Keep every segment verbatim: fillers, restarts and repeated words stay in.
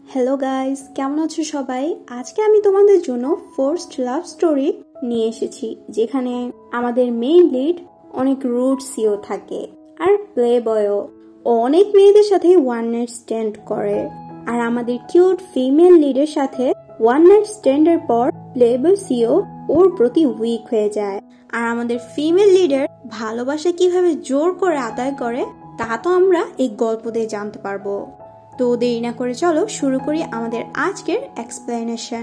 Hello guys, কেমন আছো সবাই? আজকে আমি তোমাদের জন্য ফোর্সড লাভ স্টোরি নিয়ে এসেছি, যেখানে আমাদের মেইন লিড অনেক রুড সিও থাকে আর প্লে বয়ও ও অনেক মেয়েদের সাথে ওয়ান নাইট স্ট্যান্ড করে। আর আমাদের কিউট ফিমেল লিডের সাথে ওয়ান নাইট স্ট্যান্ডের পর প্লে বয় সিও ওর প্রতি উইক হয়ে যায়। আর আমাদের ফিমেল লিডার ভালোবাসা কিভাবে জোর করে আদায় করে তা তো আমরা এই গল্প দিয়ে জানতে পারবো। তো দেরি না করে চলো শুরু করি আমাদের আজকের এক্সপ্লেনেশন।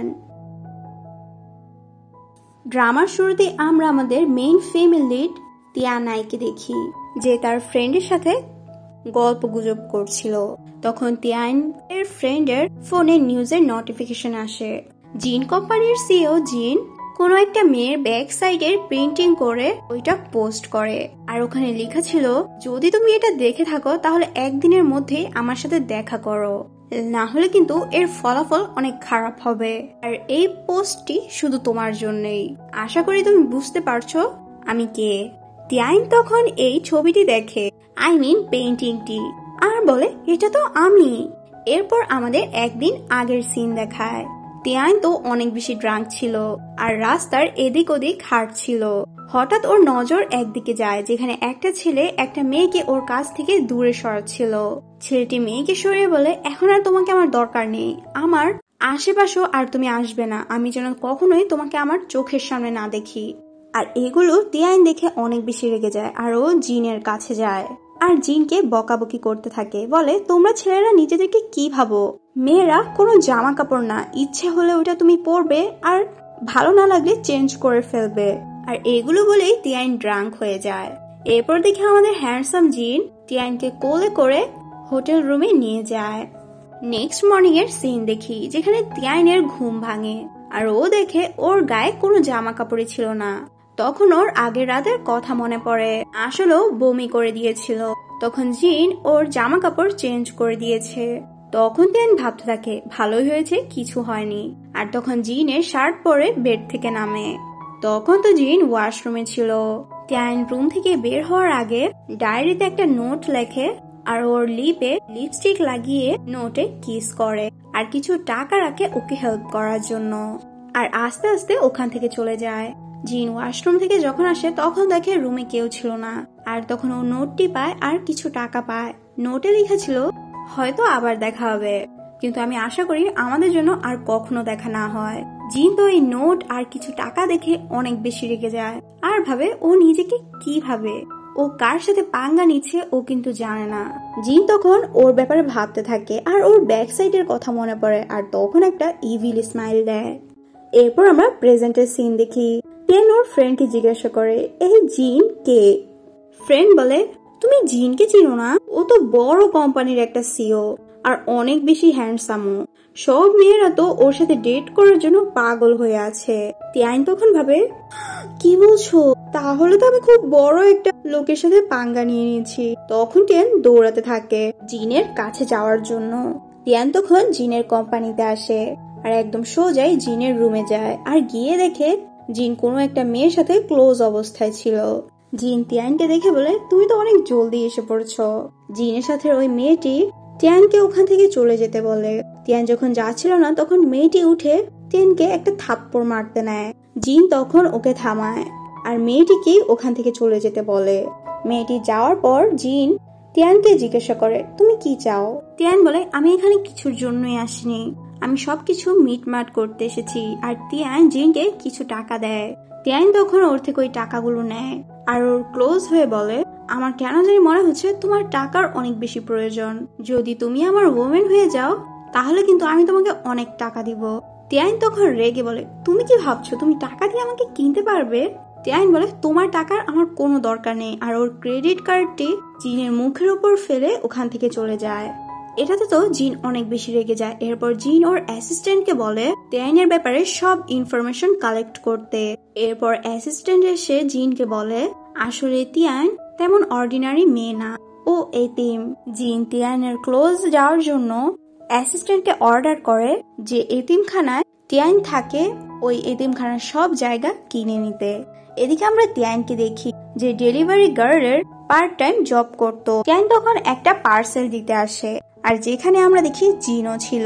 ড্রামার শুরুতে আমরা আমাদের মেইন ফিমেল লিড তিয়ানাইকে দেখি, যে তার ফ্রেন্ডের সাথে গল্প গুজব করছিল। তখন তিয়ান এর ফ্রেন্ডের ফোনে নিউজের নোটিফিকেশন আসে। জিন কোম্পানির সিও জিন কোনো একটা মেয়ের ব্যাক সাইডের প্রিন্টিং করে ওইটা পোস্ট করে, আর ওখানে লেখা ছিল, যদি তুমি এটা দেখে থাকো তাহলে একদিনের মধ্যে আমার সাথে দেখা করো, না হলে কিন্তু এর ফলাফল অনেক খারাপ হবে। আর এই পোস্টটি শুধু তোমার জন্যই। আশা করি তুমি বুঝতে পারছো আমি কে। তিয়াইন তখন এই ছবিটি দেখে, আই মিন পেইন্টিংটি, আর বলে এটা তো আমি। এরপর আমাদের একদিন আগের সিন দেখায়। তিয়াইন তো অনেক বেশি ড্রাঙ্ক ছিল আর রাস্তার এদিক ওদিক হাঁটছিল। হঠাৎ ওর নজর একদিকে যায়, যেখানে একটা ছেলে একটা মেয়েকে ওর কাছ থেকে দূরে সরাচ্ছিল। ছেলেটি মেয়েকে সরিয়ে বলে, এখন আর তোমাকে আমার দরকার নেই, আমার আশেপাশেও আর তুমি আসবে না, আমি যেন কখনোই তোমাকে আমার চোখের সামনে না দেখি। আর এগুলো তিয়াইন দেখে অনেক বেশি রেগে যায়, আর ও জিনের কাছে যায় আর জিনকে বকাবকি করতে থাকে। বলে, তোমরা ছেলেরা নিজেদেরকে কি ভাবো? মেয়েরা কোনো জামা কাপড় না, ইচ্ছে হলে ওটা তুমি পরবে আর ভালো না লাগলে চেঞ্জ করে ফেলবে। আর এগুলো বলেই তিয়াইন ড্রাঙ্ক হয়ে যায়। এরপর দেখে আমাদের হ্যান্ডসাম জিন তিয়াইনকে কোলে করে হোটেল রুমে নিয়ে যায়। নেক্সট মর্নিং এর সিন দেখি, যেখানে তিয়াইনের ঘুম ভাঙে আর ও দেখে ওর গায়ে কোনো জামা কাপড়ই ছিল না। তখন ওর আগের রাতের কথা মনে পড়ে, আসলেও বমি করে দিয়েছিল। তখন জিন ওর জামা কাপড় চেঞ্জ করে দিয়েছে। তখন তিয়াইন ভাবতে থাকে, ভালোই হয়েছে কিছু হয়নি। আর তখন জিনের শার্ট পরে বেড থেকে নামে। তখন তো জিন ওয়াশরুমে ছিল। তিয়াইন রুম থেকে বের হওয়ার আগে ডায়েরিতে একটা নোট লেখে আর ওর লিপে লিপস্টিক লাগিয়ে নোটে কিস করে আর কিছু টাকা রাখে ওকে হেল্প করার জন্য। আর আস্তে আস্তে ওখান থেকে চলে যায়। জিন ওয়াশরুম থেকে যখন আসে তখন দেখে রুমে কেউ ছিল না। আর তখন ও নোটটি পায় আর কিছু টাকা পায়। নোটে লেখা ছিল, হয়তো আবার দেখা হবে, কিন্তু আমি আশা করি আমাদের জন্য আর কখনো দেখা না হয়। জিন তো এই নোট আর কিছু টাকা দেখে অনেক বেশি রেগে যায় আর ভাবে ও নিজেকে কি ভাবে, ও কার সাথে পাঙ্গা নিচ্ছে ও কিন্তু জানে না। জিন তখন ওর ব্যাপারে ভাবতে থাকে আর ওর ব্যাক সাইডের কথা মনে পড়ে, আর তখন একটা ইভিল স্মাইল দেয়। এরপর আমরা প্রেজেন্টের সিন দেখি। তিয়াইন ওর ফ্রেন্ডকে জিজ্ঞাসা করে, এই জিন কে? ফ্রেন্ড বলে, তুমি জিনকে চিনো না? ও তো বড় কোম্পানির একটা সিও আর অনেক বেশি হ্যান্ডসামও। সব মেয়েরা তো ওর সাথে ডেট করার জন্য পাগল হয়ে আছে। তিয়াইন তখন ভাবে, কি বলছো? তাহলে তো আমি খুব বড় একটা লোকের সাথে পাঙ্গা নিয়ে নিয়েছি। তখন তিয়াইন দৌড়াতে থাকে জিনের কাছে যাওয়ার জন্য। তিয়াইন তখন জিনের কোম্পানিতে আসে আর একদম সোজাই জিনের রুমে যায় আর গিয়ে দেখে জিন কোনো একটা মেয়ের সাথে ক্লোজ অবস্থায় ছিল। জিন তিয়াইনকে দেখে বলে, তুমি তো অনেক জলদি এসে পড়ছো। জিনের সাথে ওই মেয়েটি তিয়াইনকে ওখান থেকে চলে যেতে বলে। তিয়াইন যখন যাচ্ছিল না তখন মেয়েটি উঠে তিয়াইনকে একটা থাপ্পড় মারতে নেয়। জিন তখন ওকে থামায় আর মেয়েটিকে ওখান থেকে চলে যেতে বলে। মেয়েটি যাওয়ার পর জিন তিয়াইনকে জিজ্ঞাসা করে, তুমি কি চাও? তিয়াইন বলে, আমি এখানে কিছুর জন্যই আসিনি, আমি সবকিছু মিটমাট করতে এসেছি। আর তিয়াইন জিনকে কিছু টাকা দেয়। তিয়াইন তখন ওর থেকে ওই টাকাগুলো নেয় আর ওর ক্লোজ হয়ে বলে, আমার কেন জানি মনে হচ্ছে তোমার টাকার অনেক বেশি প্রয়োজন। যদি তুমি আমার ওমেন হয়ে যাও তাহলে কিন্তু আমি তোমাকে অনেক টাকা দিব। তিয়াইন তখন রেগে বলে, তুমি কি ভাবছো তুমি টাকা দিয়ে আমাকে কিনতে পারবে? তিয়াইন বলে, তোমার টাকার আমার কোনো দরকার নেই। আর ওর ক্রেডিট কার্ডটি জিনের মুখের উপর ফেলে ওখান থেকে চলে যায়। এটাতে তো জিন অনেক বেশি রেগে যায়। এরপর জিন ওর অ্যাসিস্ট্যান্টকে বলে তিয়াইনের ব্যাপারে সব ইনফরমেশন কালেক্ট করতে। এরপর অ্যাসিস্ট্যান্ট এসে জিনকে বলে, আসলে তিয়াইন তেমন অর্ডিনারি মেয়ে না, ও এতিম। জিন তিয়াইনের ক্লোজ যাওয়ার জন্য অ্যাসিস্ট্যান্টকে অর্ডার করে যে এতিমখানায় তিয়াইন থাকে ওই এতিমখানার সব জায়গা কিনে নিতে। এদিকে আমরা তিয়াইনকে দেখি যে ডেলিভারি গার্লের পার্ট টাইম জব করতো। তিয়াইন তখন একটা পার্সেল দিতে আসে আর যেখানে আমরা দেখি জিনও ছিল।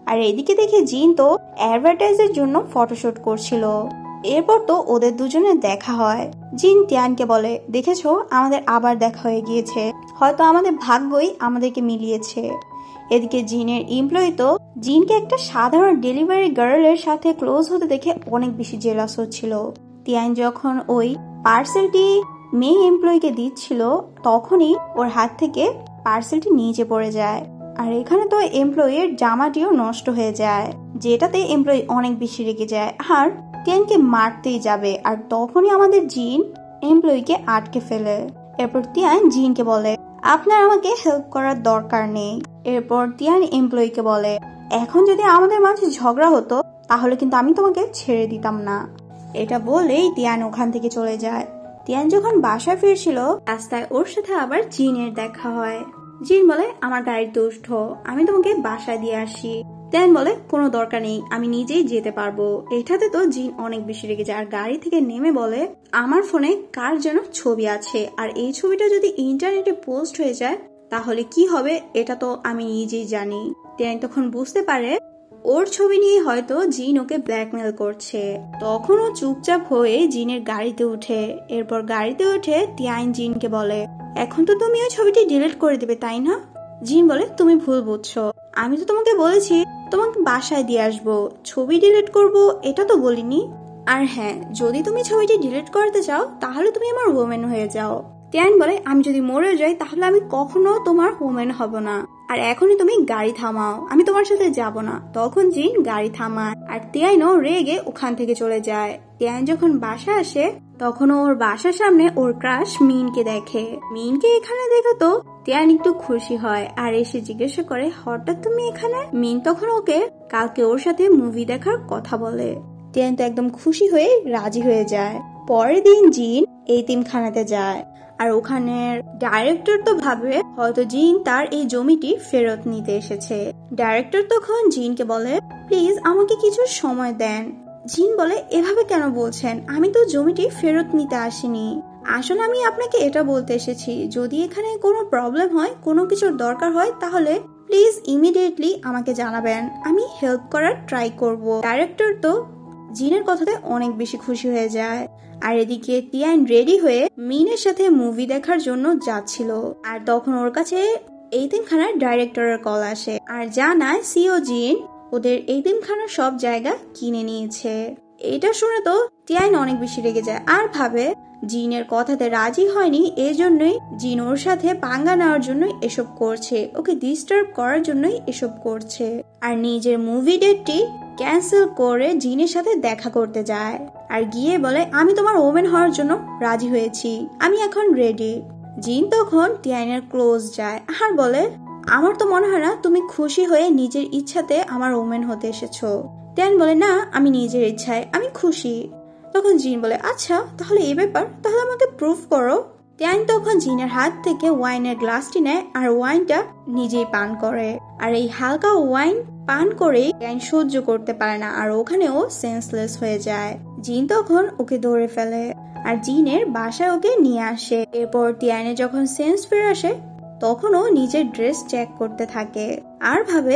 আর এদিকে দেখে জিন তো অ্যাডভার্টাইজের জন্য ফটোশুট করছিল। এরপর তো ওদের দুজনের দেখা হয়। জিন তিয়ানকে বলে, দেখেছো আমাদের আবার দেখা হয়ে গিয়েছে, হয়তো আমাদের ভাগ্যই আমাদেরকে মিলিয়েছে। এদিকে জিনের এমপ্লয়ি তো জিনকে একটা সাধারণ ডেলিভারি গার্লের সাথে ক্লোজ হতে দেখে অনেক বেশি জেলাস হচ্ছিল। তিয়ান যখন ওই পার্সেলটি মেয়ে এমপ্লয়িকে দিচ্ছিল তখনই ওর হাত থেকে পার্সেলটি নিচে পড়ে যায়। আর এখানে তো এমপ্লয়ির জামাটিও নষ্ট হয়ে যায়, যেটাতে এমপ্লয়ি অনেক বেশি রেগে যায় আর তিয়ানকে মারতেই যাবে। আর তখনই আমাদের জিন এমপ্লয়িকে আটকে ফেলে। এরপর তিয়ান জিনকে বলে, আপনার আমাকে হেল্প করার দরকার নেই। এরপর তিয়ান এমপ্লয়িকে বলে, এখন যদি আমাদের মাঝে ঝগড়া হতো তাহলে কিন্তু আমি তোমাকে ছেড়ে দিতাম না। এটা বলেই তিয়ান ওখান থেকে চলে যায়। তিয়ান যখন বাসায় ফিরছিল রাস্তায় ওর সাথে আবার জিনের দেখা হয়। জিন বলে, আমার গাড়িতে উঠো, আমি তোমাকে বাসায় দিয়ে আসি। তিয়ান বলে, কোনো দরকার নেই, আমি নিজেই যেতে পারবো। এটাতে তো জিন অনেক বেশি রেগে যায় আর গাড়ি থেকে নেমে বলে, আমার ফোনে কার যেন ছবি আছে, আর এই ছবিটা যদি ইন্টারনেটে পোস্ট হয়ে যায় তাহলে কি হবে এটা তো আমি নিজেই জানি। তিয়ান তখন বুঝতে পারে ওর ছবি নিয়ে হয়তো জিন ওকে ব্ল্যাকমেল করছে। তখন ও চুপচাপ হয়ে জিনের গাড়িতে উঠে। এরপর গাড়িতে উঠে তিয়ান জিনকে বলে, এখন তো তুমি ওই ছবিটি ডিলিট করে দিবে তাই না? জিন বলে, তুমি ভুল বুঝছো, আমি তো তোমাকে বলেছি তোমাকে বাসায় দিয়ে আসবো, ছবি ডিলিট করব এটা তো বলিনি। আর হ্যাঁ, যদি তুমি ছবিটি ডিলিট করতে চাও তাহলে তুমি আমার ওমেন হয়ে যাও। তিয়ান বলে, আমি যদি মরে যাই তাহলে আমি কখনো তোমার ওমেন হব না, আর এখনই তুমি গাড়ি থামাও, আমি তোমার সাথে যাব না। তখন জিন গাড়ি থামায় আর তিয়ানও রেগে ওখান থেকে চলে যায়। তিয়ান যখন বাসা আসে তখন ওর বাসার সামনে ওর ক্রাশ মিনকে দেখে। মিনকে এখানে দেখে তো তিয়ান একটু খুশি হয় আর এসে জিজ্ঞাসা করে, হঠাৎ তুমি এখানে? মিন তখন ওকে কালকে ওর সাথে মুভি দেখার কথা বলে। তিয়ান তো একদম খুশি হয়ে রাজি হয়ে যায়। পরের দিন জিন এতিমখানাতে যায় আর ওখানের ডাইরেক্টর তো ভাবে হয়তো জিন তার এই জমিটি ফেরত নিতে এসেছে। ডাইরেক্টর তখন জিনকে বলে, প্লিজ আমাকে কিছু সময় দেন। জিন বলে, এভাবে কেন বলছেন, আমি তো জমিটি ফেরত নিতে আসিনি, আসলে আমি আপনাকে এটা বলতে এসেছি যদি এখানে কোনো প্রবলেম হয়, কোনো কিছুর দরকার হয় তাহলে প্লিজ ইমিডিয়েটলি আমাকে জানাবেন, আমি হেল্প করার ট্রাই করব। ডাইরেক্টর তো জিনের কথাতে অনেক বেশি খুশি হয়ে যায়। আর এদিকে তিয়ান রেডি হয়ে মিনের সাথে মুভি দেখার জন্য যাচ্ছিল আর তখন ওর কাছে এতিমখানার ডাইরেক্টরের কল আসে আর জানায় সিও জিন ওদের এতিমখানার সব জায়গা কিনে নিয়েছে। এটা শুনে তো তিয়ান অনেক বেশি রেগে যায় আর ভাবে জিনের কথাতে রাজি হয়নি, এজন্যই জিন ওর সাথে পাঙ্গা নেওয়ার জন্যই এসব করছে, ওকে ডিস্টার্ব করার জন্যই এসব করছে। আর নিজের মুভি ডেটটি ক্যান্সেল করে জিনের সাথে দেখা করতে যায় আর গিয়ে বলে, আমি তোমার ওমেন হওয়ার জন্য রাজি হয়েছি, আমি এখন রেডি। জিন তখন তিয়ানের ক্লোজ যায় আর বলে, আমার তো মনে হয় না তুমি খুশি হয়ে নিজের ইচ্ছাতে আমার ওমেন হতে এসেছো। তিয়ান বলে, না আমি নিজের ইচ্ছায় আমি খুশি। তখন জিন বলে, আচ্ছা তাহলে এই ব্যাপার, তাহলে আমাকে প্রুফ করো। তিয়ান তখন জিনের হাত থেকে ওয়াইনের গ্লাসটি নেয় আর ওয়াইনটা নিজেই পান করে। আর এই হালকা ওয়াইন পান করে তিয়ান সহ্য করতে পারে না আর ওখানে ও সেন্সলেস হয়ে যায়। জিন তখন ওকে ধরে ফেলে আর জিনের বাসায় ওকে নিয়ে আসে। এরপর তিয়ানের যখন সেন্স ফিরে আসে তখন ও নিজের ড্রেস চেক করতে থাকে আর ভাবে,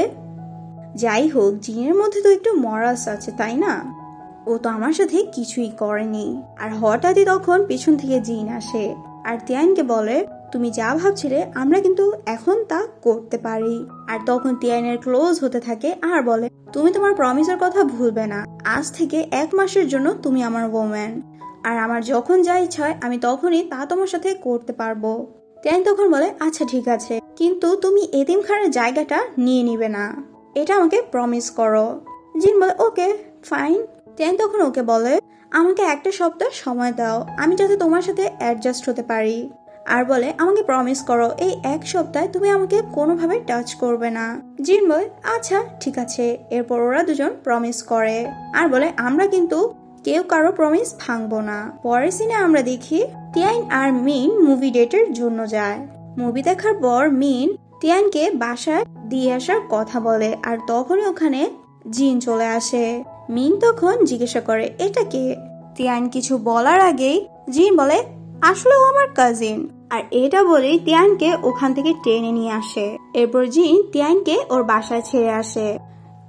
যাই হোক জিনের মধ্যে তো একটু মরালস আছে তাই না, ও তো আমার সাথে কিছুই করেনি। আর হঠাৎই তখন পিছন থেকে জিন আসে আর তিয়ানকে বলে, তুমি যা ভাবছিলে আমরা কিন্তু এখন তা করতে পারি। আর তখন তিয়ানের ক্লোজ হতে থাকে আর বলে, তুমি তোমার প্রমিসের কথা ভুলবে না, আজ থেকে এক মাসের জন্য তুমি আমার ওম্যান, আর আমার যখন যা ইচ্ছা হয় আমি তখনই তা তোমার সাথে করতে পারবো। তিয়ান তখন বলে, আচ্ছা ঠিক আছে, কিন্তু তুমি এতিমখানার জায়গাটা নিয়ে নিবে না, এটা আমাকে প্রমিস করো। জিন বলে, ওকে ফাইন। তিয়ান তখন ওকে বলে, আমাকে একটা সপ্তাহ সময় দাও আমি যাতে তোমার সাথে অ্যাডজাস্ট হতে পারি, আর বলে আমাকে প্রমিস করো এই এক সপ্তাহে তুমি আমাকে কোনোভাবে টাচ করবে না। জিন বলে, আচ্ছা ঠিক আছে। এরপর ওরা দুজন প্রমিস করে আর বলে, আমরা কিন্তু কেউ কারো প্রমিস ভাঙবো না। পরের সিনে আমরা দেখি তিয়ান আর মিন মুভি ডেটের জন্য যায়। মুভি দেখার পর মিন তিয়ানকে বাসায় দিয়ে আসার কথা বলে আর তখনই ওখানে জিন চলে আসে। মিন তখন জিজ্ঞাসা করে, এটা কে? তিয়ান কিছু বলার আগেই জিন বলে, আসলে ও আমার কাজিন। আর এটা বলেই তিয়ানকে ওখান থেকে টেনে নিয়ে আসে। এরপর জিন তিয়ানকে ওর বাসায় ছেড়ে আসে।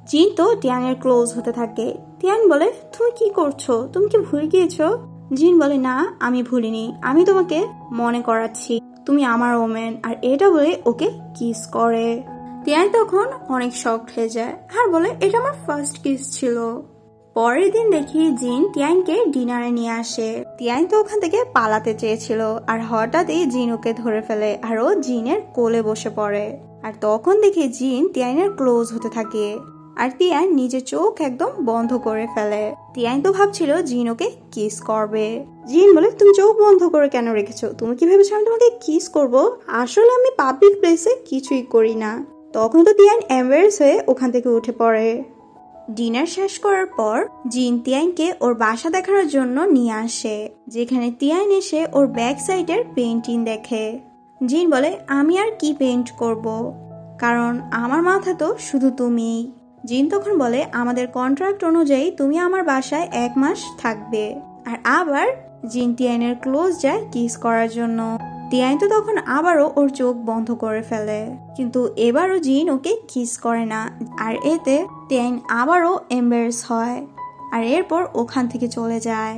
জিন তো টিয়ানের ক্লোজ হতে থাকে। টিয়ান বলে, তুমি কি করছো? তুমি কি ভুলে গিয়েছো? জিন বলে, না আমি ভুলিনি, আমি তোমাকে মনে করাচ্ছি তুমি আমার ওমেন। আর এটা বলে ওকে কিস করে। টিয়ান তখন অনেক শকড হয়ে যায় আর বলে, এটা আমার ফার্স্ট কিস ছিল। পরের দিন দেখি জিন টিয়ানকে ডিনারে নিয়ে আসে। টিয়ান তো ওখান থেকে পালাতে চেয়েছিল আর হঠাৎই জিন ওকে ধরে ফেলে আর ও জিনের কোলে বসে পড়ে। আর তখন দেখি জিন টিয়ানের ক্লোজ হতে থাকে আর টিয়ান নিজের চোখ একদম বন্ধ করে ফেলে। টিয়ান তো ভাবছিল জিন ওকে কিস করবে। জিন বলে, তুমি চোখ বন্ধ করে কেন রেখেছো? তুমি কি ভেবেছো আমি তোমাকে কিস করবো? আসলে আমি পাবলিক প্লেসে কিছুই করি না। তখন তো টিয়ান এম্বারেস হয়ে ওখান থেকে উঠে পড়ে। ডিনার শেষ করার পর জিন টিয়ানকে ওর বাসা দেখানোর জন্য নিয়ে আসে, যেখানে টিয়ান এসে ওর ব্যাক সাইডের পেইন্টিং দেখে। জিন বলে, আমি আর কি পেইন্ট করব, কারণ আমার মাথা তো শুধু তুমি। জিন তখন বলে, আমাদের কন্ট্রাক্ট অনুযায়ী তুমি আমার বাসায় এক মাস থাকবে। আর আবার জিন টিয়ানের ক্লোজ যায় কিস করার জন্য। টিয়ান তো তখন আবারও ওর চোখ বন্ধ করে ফেলে, কিন্তু এবারও জিন ওকে কিস করে না। আর এতে টিয়ান আবারও এম্বারেস হয় আর এরপর ওখান থেকে চলে যায়।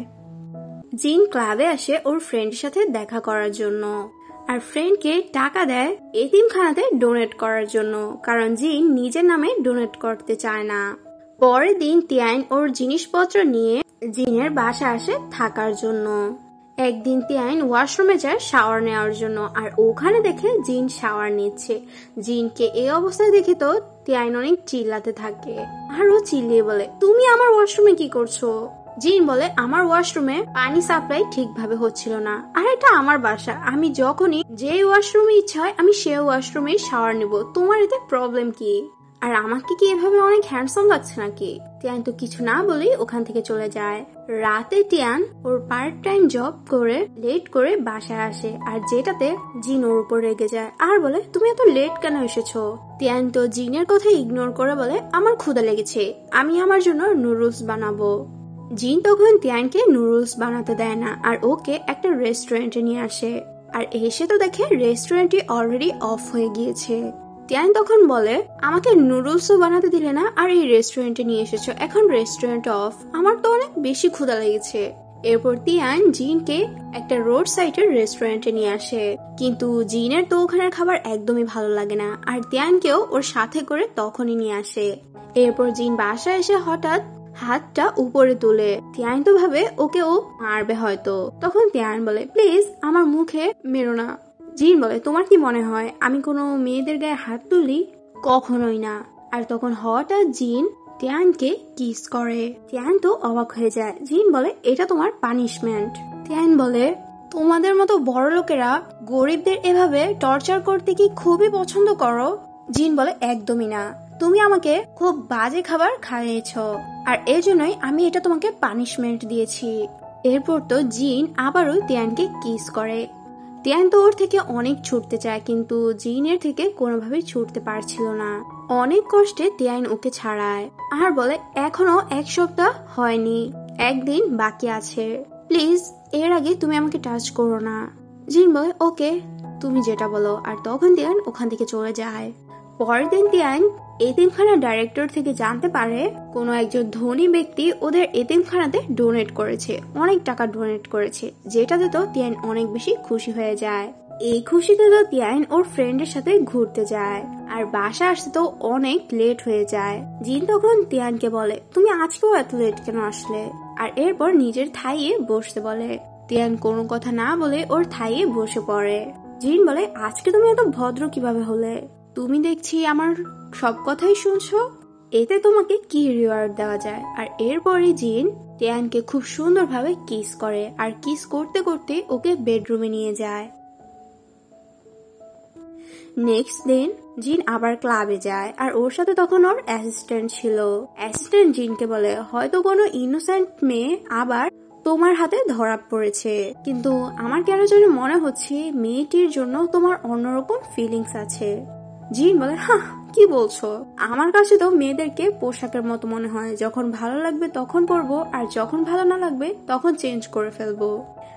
জিন ক্লাবে আসে ওর ফ্রেন্ডের সাথে দেখা করার জন্য আর ফ্রেন্ডকে টাকা দেয় এতিমখানাতে ডোনেট করার জন্য, কারণ জিন নিজের নামে ডোনেট করতে চায় না। পরের দিন টিয়ান ওর জিনিসপত্র নিয়ে জিনের বাসা আসে থাকার জন্য। একদিন টিয়ান ওয়াশরুমে যায় শাওয়ার নেওয়ার জন্য আর ওখানে দেখে জিন শাওয়ার নিচ্ছে। জিনকে এই অবস্থায় দেখে তো টিয়ান অনেক চিল্লাতে থাকে আর ও চিল্লিয়ে বলে, তুমি আমার ওয়াশরুমে কি করছো? জিন বলে, আমার ওয়াশরুমে পানি সাপ্লাই ঠিকভাবে হচ্ছিল না আর এটা আমার বাসা, আমি যখনই যে ওয়াশরুমে ইচ্ছা হয় আমি সে ওয়াশরুমে শাওয়ার নেব, তোমার এতে প্রবলেম কি? আর আমাকে কি এভাবে অনেক হ্যান্ডসাম লাগছে নাকি? টিয়ান তো কিছু না বলেই ওখান থেকে চলে যায়। রাতে টিয়ান ওর পার্ট টাইম জব করে লেট করে বাসায় আসে আর যেটাতে জিন ওর উপর রেগে যায় আর বলে, তুমি এত লেট কেন এসেছো? টিয়ান তো জিনের কথা ইগনোর করে বলে, আমার ক্ষুধা লেগেছে, আমি আমার জন্য নুডলস বানাবো। জিন তখন টিয়ানকে নুডলস বানাতে দেয় না আর ওকে একটা রেস্টুরেন্টে নিয়ে আসে। আর এসে তো দেখে রেস্টুরেন্টটি অলরেডি অফ হয়ে গিয়েছে। টিয়ান তখন বলে, আমাকে নুডলসও বানাতে দিলে না আর এই রেস্টুরেন্টে নিয়ে এসেছো, এখন রেস্টুরেন্ট অফ, আমার তো অনেক বেশি ক্ষুধা লেগেছে। এরপর টিয়ান জিনকে একটা রোড সাইডের রেস্টুরেন্টে নিয়ে আসে, কিন্তু জিনের তো ওখানের খাবার একদমই ভালো লাগে না আর টিয়ানকেও ওর সাথে করে তখনই নিয়ে আসে। এরপর জিন বাসায় এসে হঠাৎ হাতটা উপরে তুলে। টিয়ান তো ভাবে ওকে ও মারবে হয়তো। তখন টিয়ান বলে, প্লিজ আমার মুখে মেরো না। জিন বলে, তোমার কি মনে হয় আমি কোনো মেয়েদের গায়ে হাত তুলি? কখনোই না। আর তখন হঠাৎ জিন টিয়ানকে কিস করে। টিয়ান তো অবাক হয়ে যায়। জিন বলে, এটা তোমার পানিশমেন্ট। টিয়ান বলে, তোমাদের মতো বড় লোকেরা গরিবদের এভাবে টর্চার করতে কি খুবই পছন্দ করো? জিন বলে, একদমই না, তুমি আমাকে খুব বাজে খাবার খাইয়েছ আর এর জন্যই আমি এটা তোমাকে পানিশমেন্ট দিয়েছি। এরপর তো জিন আবারও টিয়ানকে কিস করে। টিয়ান তো ওর থেকে অনেক ছুটতে চায়, কিন্তু জিনের থেকে কোনোভাবেই ছুটতে পারছিল না। অনেক কষ্টে টিয়ান ওকে ছাড়ায় আর বলে, এখনো এক সপ্তাহ হয়নি, একদিন বাকি আছে, প্লিজ এর আগে তুমি আমাকে টাচ করো না। জিন বলে, ওকে তুমি যেটা বলো। আর তখন টিয়ান ওখান থেকে চলে যায়। পরের দিন টিয়ান এতিমখানার ডাইরেক্টর থেকে জানতে পারে কোনো একজন ধনী ব্যক্তি ওদের এতিমখানাতে ডোনেট করেছে, অনেক টাকা ডোনেট করেছে, যেটাতে তো টিয়ান অনেক বেশি খুশি হয়ে যায়। এই খুশিতে তো টিয়ান ওর ফ্রেন্ডের সাথে ঘুরতে যায় আর বাসা আসতে তো অনেক লেট হয়ে যায়। জিন তখন টিয়ানকে বলে, তুমি আজকেও এত লেট কেন আসলে? আর এরপর নিজের থাইয়ে বসতে বলে। টিয়ান কোনো কথা না বলে ওর থাইয়ে বসে পড়ে। জিন বলে, আজকে তুমি এত ভদ্র কিভাবে হলে? তুমি দেখছি আমার সব কথাই শুনছো, এতে তোমাকে কি রিওয়ার্ড দেওয়া যায়? আর এরপরে জিন টিয়ানকে খুব সুন্দরভাবে কিস করে আর কিস করতে করতে ওকে বেডরুমে নিয়ে যায়। নেক্সট দিন জিন আবার ক্লাবে যায় আর ওর সাথে তখন ওর অ্যাসিস্ট্যান্ট ছিল। অ্যাসিস্ট্যান্ট জিনকে বলে, হয়তো কোনো ইনোসেন্ট মেয়ে আবার তোমার হাতে ধরা পড়েছে, কিন্তু আমার কেন যেন মনে হচ্ছে মেয়েটির জন্য তোমার অন্যরকম ফিলিংস আছে। জিন বলে, হ্যাঁ কি বলছো? আমার কাছে তো মেয়েদেরকে পোশাকের মতো মনে হয়, যখন ভালো লাগবে তখন পরবো আর যখন ভালো না লাগবে তখন চেঞ্জ করে ফেলবো।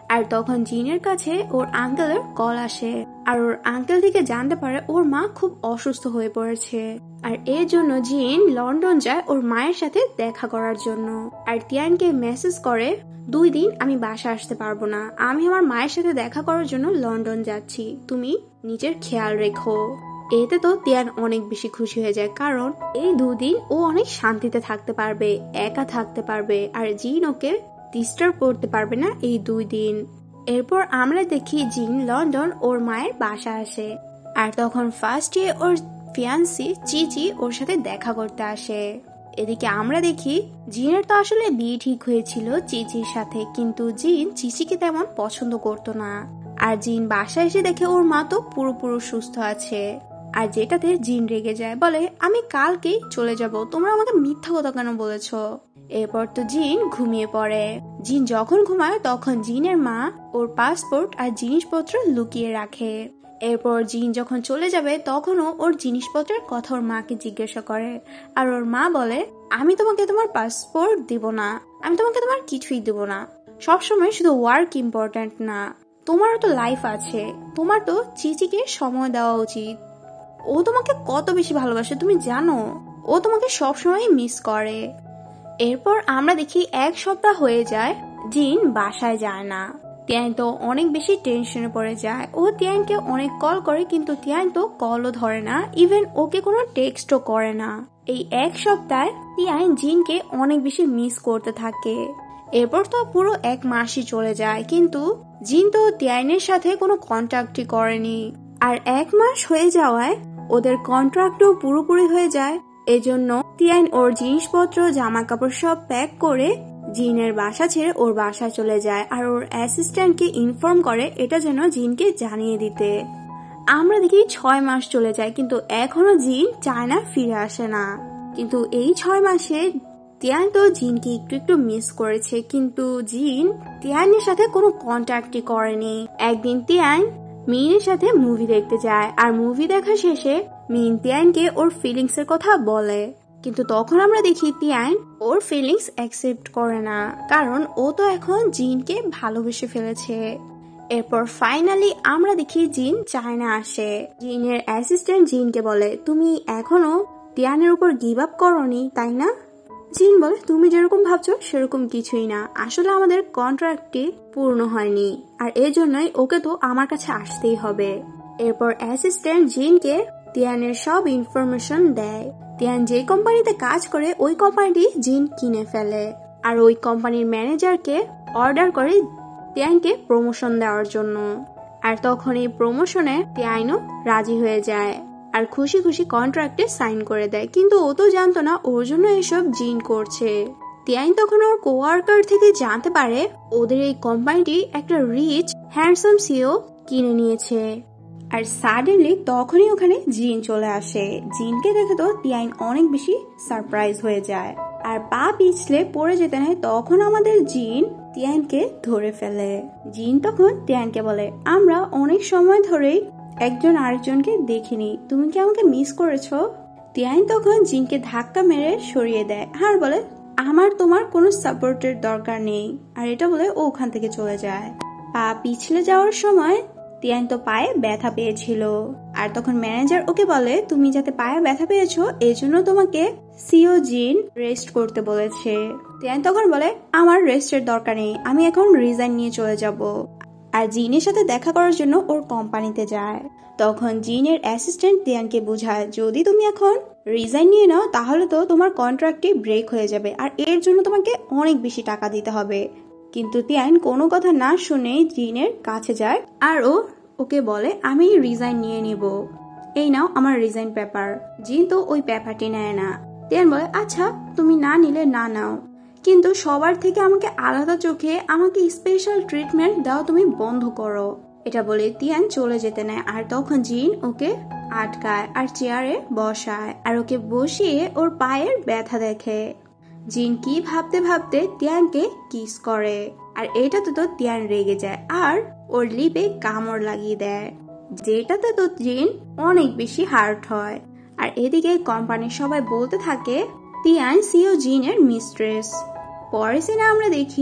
আর তখন জিনের কাছে ওর আঙ্কেলের কল আসে, আর ওর আঙ্কেল থেকে জানতে পারে ওর মা খুব অসুস্থ হয়ে পড়েছে। আর এর জন্য জিন লন্ডন যায় ওর মায়ের সাথে দেখা করার জন্য। আর তিয়ানকে মেসেজ করে, দুই দিন আমি বাসা আসতে পারবো না, আমি আমার মায়ের সাথে দেখা করার জন্য লন্ডন যাচ্ছি, তুমি নিজের খেয়াল রেখো। এতে তো তিয়ান অনেক বেশি খুশি হয়ে যায়, কারণ এই দুদিন ও অনেক শান্তিতে থাকতে পারবে, একা থাকতে পারবে, আর জিন ওকে ডিস্টার্ব করতে পারবে না এই দুই দিন। এরপর আমরা দেখি জিন লন্ডন ওর মায়ের বাসা আসে, আর তখন ফার্স্ট ডে ওর ফিয়ান্সি চিচি ওর সাথে দেখা করতে আসে। এদিকে আমরা দেখি জিনের তো আসলে বিয়ে ঠিক হয়েছিল চিচির সাথে, কিন্তু জিন চিচিকে তেমন পছন্দ করতো না। আর জিন বাসায় এসে দেখে ওর মা তো পুরোপুরি সুস্থ আছে, আর যেটাতে জিন রেগে যায়, বলে আমি কালকেই চলে যাব, তোমরা আমাকে মিথ্যা কথা কেন বলেছ। এরপর তো জিন ঘুমিয়ে পড়ে। জিন যখন ঘুমায় তখন জিনের মা ওর পাসপোর্ট আর জিনিসপত্র লুকিয়ে রাখে। এরপর জিন যখন চলে যাবে তখনও ওর জিনিসপত্রের কথা ওর মাকে জিজ্ঞাসা করে, আর ওর মা বলে আমি তোমাকে তোমার পাসপোর্ট দিব না, আমি তোমাকে তোমার কিছুই দিব না, সবসময় শুধু ওয়ার্ক ইম্পর্টেন্ট না, তোমারও তো লাইফ আছে, তোমার তো চিচিকে সময় দেওয়া উচিত, ও তোমাকে কত বেশি ভালোবাসে তুমি জানো, ও তোমাকে সবসময় মিস করে। এরপর আমরা দেখি এক সপ্তাহ হয়ে যায়, জিন বাসায় যায় না। তিয়ান তো অনেক বেশি টেনশনে পড়ে যায়, ও তিয়ানকে অনেক কল করে কিন্তু তিয়ান তো কলও ধরে না, ইভেন ওকে কোনো টেক্সটও করে না। এই এক সপ্তাহে তিয়ান জিনকে অনেক বেশি মিস করতে থাকে। এরপর তো পুরো এক মাসই চলে যায়, কিন্তু জিন তো তিয়ানের সাথে কোনো কন্ট্যাক্টই করেনি। আর এক মাস হয়ে যাওয়ায় ওদের কন্ট্রাক্টও পুরোপুরি হয়ে যায়। এজন্য তিয়ান ওর জিনিসপত্র জামা কাপড় সব প্যাক করে জিনের বাসা ছেড়ে ওর বাসায় চলে যায়, আর ওর অ্যাসিস্ট্যান্টকে ইনফর্ম করে এটা যেন জিনকে জানিয়ে দিতে। আমরা দেখি ছয় মাস চলে যায়, কিন্তু এখনো জিন চায়না ফিরে আসে না। কিন্তু এই ছয় মাসে তিয়ান তো জিনকে একটু একটু মিস করেছে, কিন্তু জিন তিয়ানের সাথে কোনো কন্ট্যাক্টই করেনি। একদিন তিয়ান মিনের সাথে মুভি দেখতে যায়, আর মুভি দেখা শেষে মিন তিয়ানকে ওর ফিলিংস এর কথা বলে, কিন্তু তখন আমরা দেখি তিয়ান ওর ফিলিংস অ্যাকসেপ্ট করে না, কারণ ও তো এখন জিনকে ভালোবেসে ফেলেছে। এরপর ফাইনালি আমরা দেখি জিন চায়না আসে। জিনের অ্যাসিস্ট্যান্ট জিনকে বলে, তুমি এখনো তিয়ানের উপর গিভ আপ করনি তাই না? জিন বলে, তুমি যেরকম ভাবছো সেরকম কিছুই না, আসলে আমাদের কন্ট্রাক্টটি পূর্ণ হয়নি, আর এই জন্যই ওকে তো আমার কাছে আসতেই হবে। এরপর অ্যাসিস্ট্যান্ট জিনকে তিয়ানের সব ইনফরমেশন দেয়। তিয়ান যে কোম্পানিতে কাজ করে ওই কোম্পানিটি জিন কিনে ফেলে, আর ওই কোম্পানির ম্যানেজারকে অর্ডার করে তিয়ানকে প্রমোশন দেওয়ার জন্য। আর তখন এই প্রমোশনে তিয়ানও রাজি হয়ে যায়, আর খুশি খুশি কন্ট্রাক্টে সাইন করে দেয়, কিন্তু ও তো জানতো না ওর জন্য এসব জিন করছে। তিয়ান তখন ওর কোয়ার্কার থেকে জানতে পারে ওদের এই কোম্পানিটি একটা রিচ হ্যান্ডসাম সিও কিনে নিয়েছে। আর সাডেনলি তখনই ওখানে জিন চলে আসে। জিনকে দেখে তো তিয়ান অনেক বেশি সারপ্রাইজ হয়ে যায়, আর পা পিছলে পড়ে যেতে নেয় তখন আমাদের জিন তিয়ানকে ধরে ফেলে। জিন তখন তিয়ানকে বলে, আমরা অনেক সময় ধরেই একজন আরেকজনকে দেখিনি, তুমি কি আমাকে মিস করেছো? তিয়ান তখন জিনকে ধাক্কা মেরে সরিয়ে দেয়, আর বলে আমার তোমার কোনো সাপোর্টের দরকার নেই, আর এটা বলে ও ওখান থেকে চলে যায়। পা পিছলে যাওয়ার সময় তিয়ান তো পায়ে ব্যথা পেয়েছিল, আর তখন ম্যানেজার ওকে বলে তুমি যাতে পায়ে ব্যথা পেয়েছো এই জন্য তোমাকে সিও জিন রেস্ট করতে বলেছে। তিয়ান তখন বলে আমার রেস্টের দরকার নেই, আমি এখন রিজাইন নিয়ে চলে যাব। আর জিনের সাথে দেখা করার জন্য ওর কোম্পানিতে যায়। তখন জিনের অ্যাসিস্ট্যান্ট তিয়ানকে বোঝায়, যদি তুমি এখন রিজাইন নিয়ে নাও তাহলে তো তোমার কন্ট্রাক্টটি ব্রেক হয়ে যাবে, আর এর জন্য তোমাকে অনেক বেশি টাকা দিতে হবে। কিন্তু তিয়ান কোনো কথা না শুনে জিনের কাছে যায়, আর ও ওকে বলে আমি রিজাইন নিয়ে নিব, এই নাও আমার রিজাইন পেপার। জিন তো ওই পেপারটি নেয় না। তিয়ান বলে আচ্ছা তুমি না নিলে না নাও, কিন্তু সবার থেকে আমাকে আলাদা চোখে আমাকে স্পেশাল ট্রিটমেন্ট দাও তুমি বন্ধ করো। এটা বলে তিয়ান চলে যেতে নেয়, আর তখন জিন ওকে আটকায় আর চেয়ারে বসায়, আর ওকে বসিয়ে ওর পায়ের ব্যথা দেখে। জিন কি ভাবতে ভাবতে তিয়ানকে কিস করে, আর এটাতে তো তিয়ান রেগে যায় আর ওর লিপে কামড় লাগিয়ে দেয়, যেটাতে তো জিন অনেক বেশি হার্ট হয়। আর এদিকে কোম্পানির সবাই বলতে থাকে তিয়ান সিও জিনের মিস্ট্রেস। পরের সিনে আমরা দেখি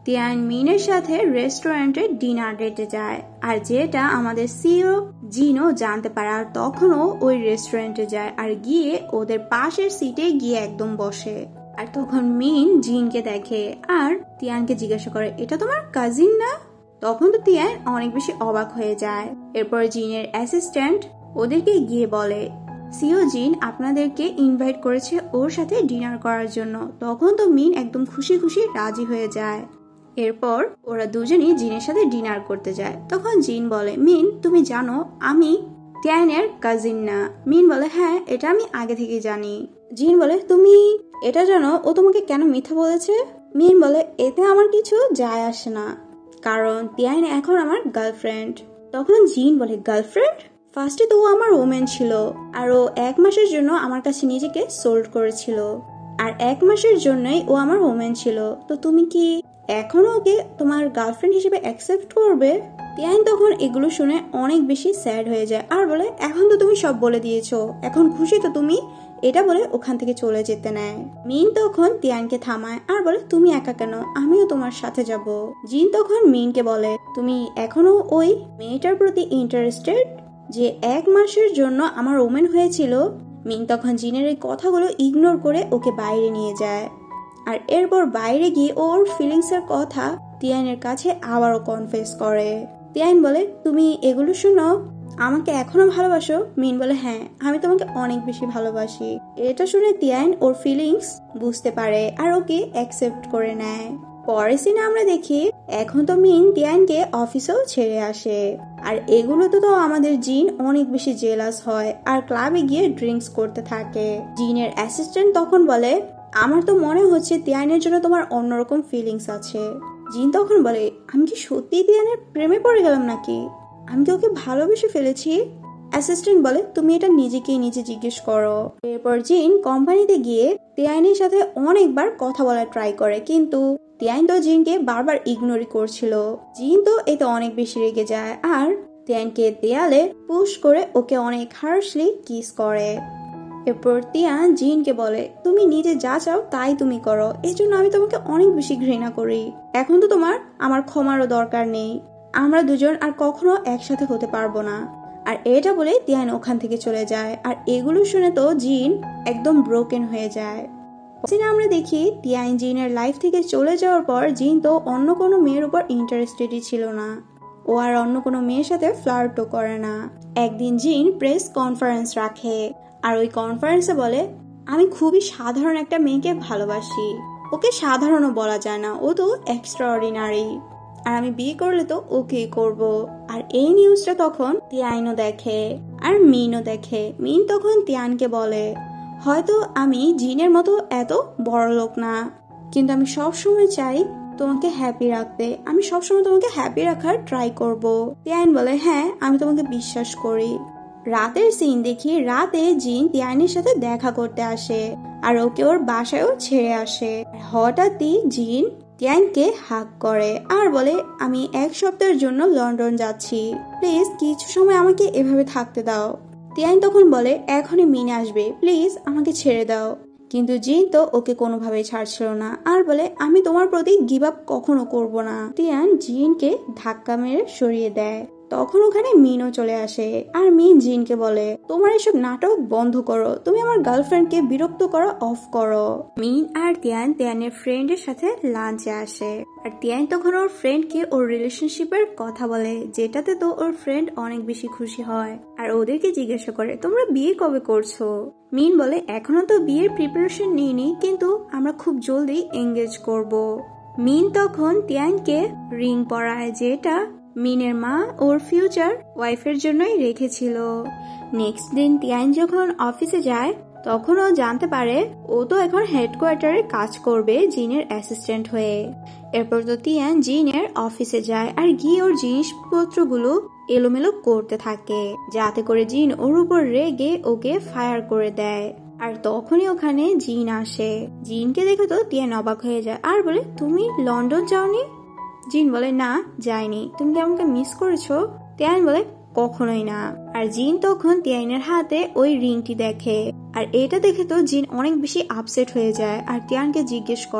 তিয়ান মিনের সাথে রেস্টুরেন্টে ডিনার ডেটে যায়, আর যেটা আমাদের সিও জিনও জানতে পারে, আর তখনও ওই রেস্টুরেন্টে যায় আর গিয়ে ওদের পাশের সিটে গিয়ে একদম বসে। আর তখন মিন জিনকে দেখে আর তিয়ানকে জিজ্ঞাসা করে, এটা তোমার কাজিন না? তখন তো তিয়ান অনেক বেশি অবাক হয়ে যায়। এরপর জিনের অ্যাসিস্ট্যান্ট ওদেরকে গিয়ে বলে, সিও জিন আপনাদেরকে ইনভাইট করেছে ওর সাথে ডিনার করার জন্য। তখন তো মিন একদম খুশি খুশি রাজি হয়ে যায়। এরপর ওরা দুজনই জিনের সাথে ডিনার করতে যায়। তখন জিন বলে, মিন তুমি জানো আমি তিয়ানের কাজিন না? মিন বলে, হ্যাঁ এটা আমি আগে থেকে জানি। জিন বলে, তুমি এটা জানো ও তোমাকে কেন মিথ্যা বলেছে? মিন বলে, এতে আমার কিছু যায় আসে না, কারণ তিয়ান এখন আমার গার্লফ্রেন্ড। তখন জিন বলে, গার্লফ্রেন্ড? ফার্স্টে তো ও আমার ওমেন ছিল, আর ও এক মাসের জন্য আমার কাছে নিজেকে সোল্ড করেছিল, আর এক মাসের জন্যই ও আমার ওমেন ছিল। তো তুমি কি এখনো ওকে তোমার গার্লফ্রেন্ড হিসেবে অ্যাকসেপ্ট করবে? তিয়ান তখন এগুলো শুনে অনেক বেশি স্যাড হয়ে যায় আর বলে, এখন তো তুমি সব বলে দিয়েছো, এখন খুশি তো তুমি? এটা বলে ওখান থেকে চলে যেতে নেয়। মিন তখন তিয়ানকে থামায় আর বলে, তুমি একা কেন, আমিও তোমার সাথে যাব। জিন তখন মিনকে বলে, তুমি এখনো ওই মেয়েটার প্রতি ইন্টারেস্টেড যে এক মাসের জন্য আমার ওমেন হয়েছিল? মিন তখন জিনের এই কথাগুলো ইগনোর করে ওকে বাইরে নিয়ে যায়, আর এরপর বাইরে গিয়ে ওর ফিলিংস এর কথা তিয়ানের কাছে আবারও কনফেস করে। তিয়ান বলে, তুমি এগুলো শুনো, আমাকে এখনো ভালোবাসো? মিন বলে, হ্যাঁ আমি তোমাকে অনেক বেশি ভালোবাসি। এটা শুনে তিয়ান ওর ফিলিংস বুঝতে পারে আর ওকে অ্যাকসেপ্ট করে নেয়। পরের সিনে আমরা দেখি এখন তো মিন তিয়ানকে অফিসেও ছেড়ে আসে, আর এগুলোতে তো আমাদের জিন অনেক বেশি জেলাস হয় আর ক্লাবে গিয়ে ড্রিঙ্কস করতে থাকে। জিনের অ্যাসিস্ট্যান্ট তখন বলে, আমার তো মনে হচ্ছে তিয়ানের জন্য তোমার অন্যরকম ফিলিংস আছে। জিন তখন বলে, আমি কি সত্যি তিয়ানের প্রেমে পড়ে গেলাম নাকি? আমি কি ওকে ভালোবেসে ফেলেছি? অ্যাসিস্ট্যান্ট বলে, তুমি এটা নিজেকেই নিজে জিজ্ঞেস করো। এরপর জিন কোম্পানিতে গিয়ে তিয়ানের সাথে অনেকবার কথা বলার ট্রাই করে, কিন্তু তিয়ান তো জিনকে বারবার ইগনোরই করছিল। জিন তো এতে অনেক বেশি রেগে যায় আর তিয়ানকে দেয়ালে পুশ করে ওকে অনেক হার্শলি কিস করে। এরপর তিয়ান জিনকে বলে, তুমি নিজে যা চাও তাই তুমি করো, এই জন্য আমি তোমাকে অনেক বেশি ঘৃণা করি। এখন তো তোমার আমার ক্ষমারও দরকার নেই, আমরা দুজন আর কখনো একসাথে হতে পারবো না। আর এটা বলে তিয়ান ওখান থেকে চলে যায়, আর এগুলো শুনে তো জিন একদম ব্রোকেন হয়ে যায়। আমরা দেখি তিয়ান জিনের লাইফ থেকে চলে যাওয়ার পর জিন তো অন্য কোনো মেয়ের উপর ইন্টারেস্টেডই ছিল না, ও আর অন্য কোনো মেয়ের সাথে ফ্লার্টও করে না। একদিন জিন প্রেস কনফারেন্স রাখে, আর ওই কনফারেন্সে বলে, আমি খুবই সাধারণ একটা মেয়েকে ভালোবাসি, ওকে সাধারণও বলা যায় না, ও তো এক্সট্রাঅর্ডিনারি, আর আমি বিয়ে করলে তো ওকেই করব। আর এই নিউজটা তখন তিয়ানও দেখে আর মিনও দেখে। মিন তখন তিয়ানকে বলে, হয়তো আমি জিনের মতো এত বড় লোক না, কিন্তু আমি সবসময় চাই তোমাকে হ্যাপি রাখতে, আমি সবসময় তোমাকে হ্যাপি রাখার ট্রাই করব। তিয়ান বলে, হ্যাঁ আমি তোমাকে বিশ্বাস করি। রাতের সিন দেখি, রাতে জিন তিয়ানের সাথে দেখা করতে আসে আর ওকে ওর বাসায়ও ছেড়ে আসে। হঠাৎই জিন তিয়ানকে হাগ করে আর বলে, আমি এক সপ্তাহের জন্য লন্ডন যাচ্ছি, প্লিজ কিছু সময় আমাকে এভাবে থাকতে দাও। তিয়ান তখন বলে, এখনই মিনে আসবে, প্লিজ আমাকে ছেড়ে দাও। কিন্তু জিন তো ওকে কোনোভাবেই ছাড়ছিল না আর বলে, আমি তোমার প্রতি গিভ আপ কখনো করব না। তিয়ান জিনকে ধাক্কা মেরে সরিয়ে দেয়। তখন ওখানে মিনও চলে আসে আর মিন জিনকে বলে, তোমার এসব নাটক বন্ধ করো, তুমি আমার গার্লফ্রেন্ডকে বিরক্ত করা অফ করো। মিন আর তিয়ান তিয়ানের ফ্রেন্ডের সাথে লাঞ্চে আসে, আর তিয়ান তখন ওর ফ্রেন্ডকে ওর রিলেশনশিপের কথা বলে, যেটাতে তো ওর ফ্রেন্ড অনেক বেশি খুশি হয় আর ওদেরকে জিজ্ঞাসা করে, তোমরা বিয়ে কবে করছো? মিন বলে, এখনো তো বিয়ের প্রিপারেশন নিইনি, কিন্তু আমরা খুব জলদি এঙ্গেজ করব। মিন তখন তিয়ানকে রিং পরায়, যেটা মিনের মা ওর ফিউচার ওয়াইফের জন্যই রেখেছিল। নেক্সট দিন তিয়ান যখন অফিসে যায় তখন ও জানতে পারে ও তো এখন হেডকোয়ার্টারে কাজ করবে জিনের অ্যাসিস্ট্যান্ট হয়ে। এরপর তো তিয়ান জিনের অফিসে যায় আর গিয়ে ওর জিনিসপত্রগুলো এলোমেলো করতে থাকে, যাতে করে জিন ওর উপর রেগে ওকে ফায়ার করে দেয়। আর তখনই ওখানে জিন আসে। জিনকে দেখে তো তিয়ান অবাক হয়ে যায় আর বলে, তুমি লন্ডন যাওনি? জিন বলে, না যাইনি, তুমি কি আমাকে মিস করেছো? তিয়ান বলে, কখনোই না। আর জিন তখন তিয়ানের হাতে ওই রিংটি দেখে, আর এটা দেখে তো জিন অনেক বেশি আপসেট হয়ে যায় আর তিয়ানকে জিজ্ঞেস করে,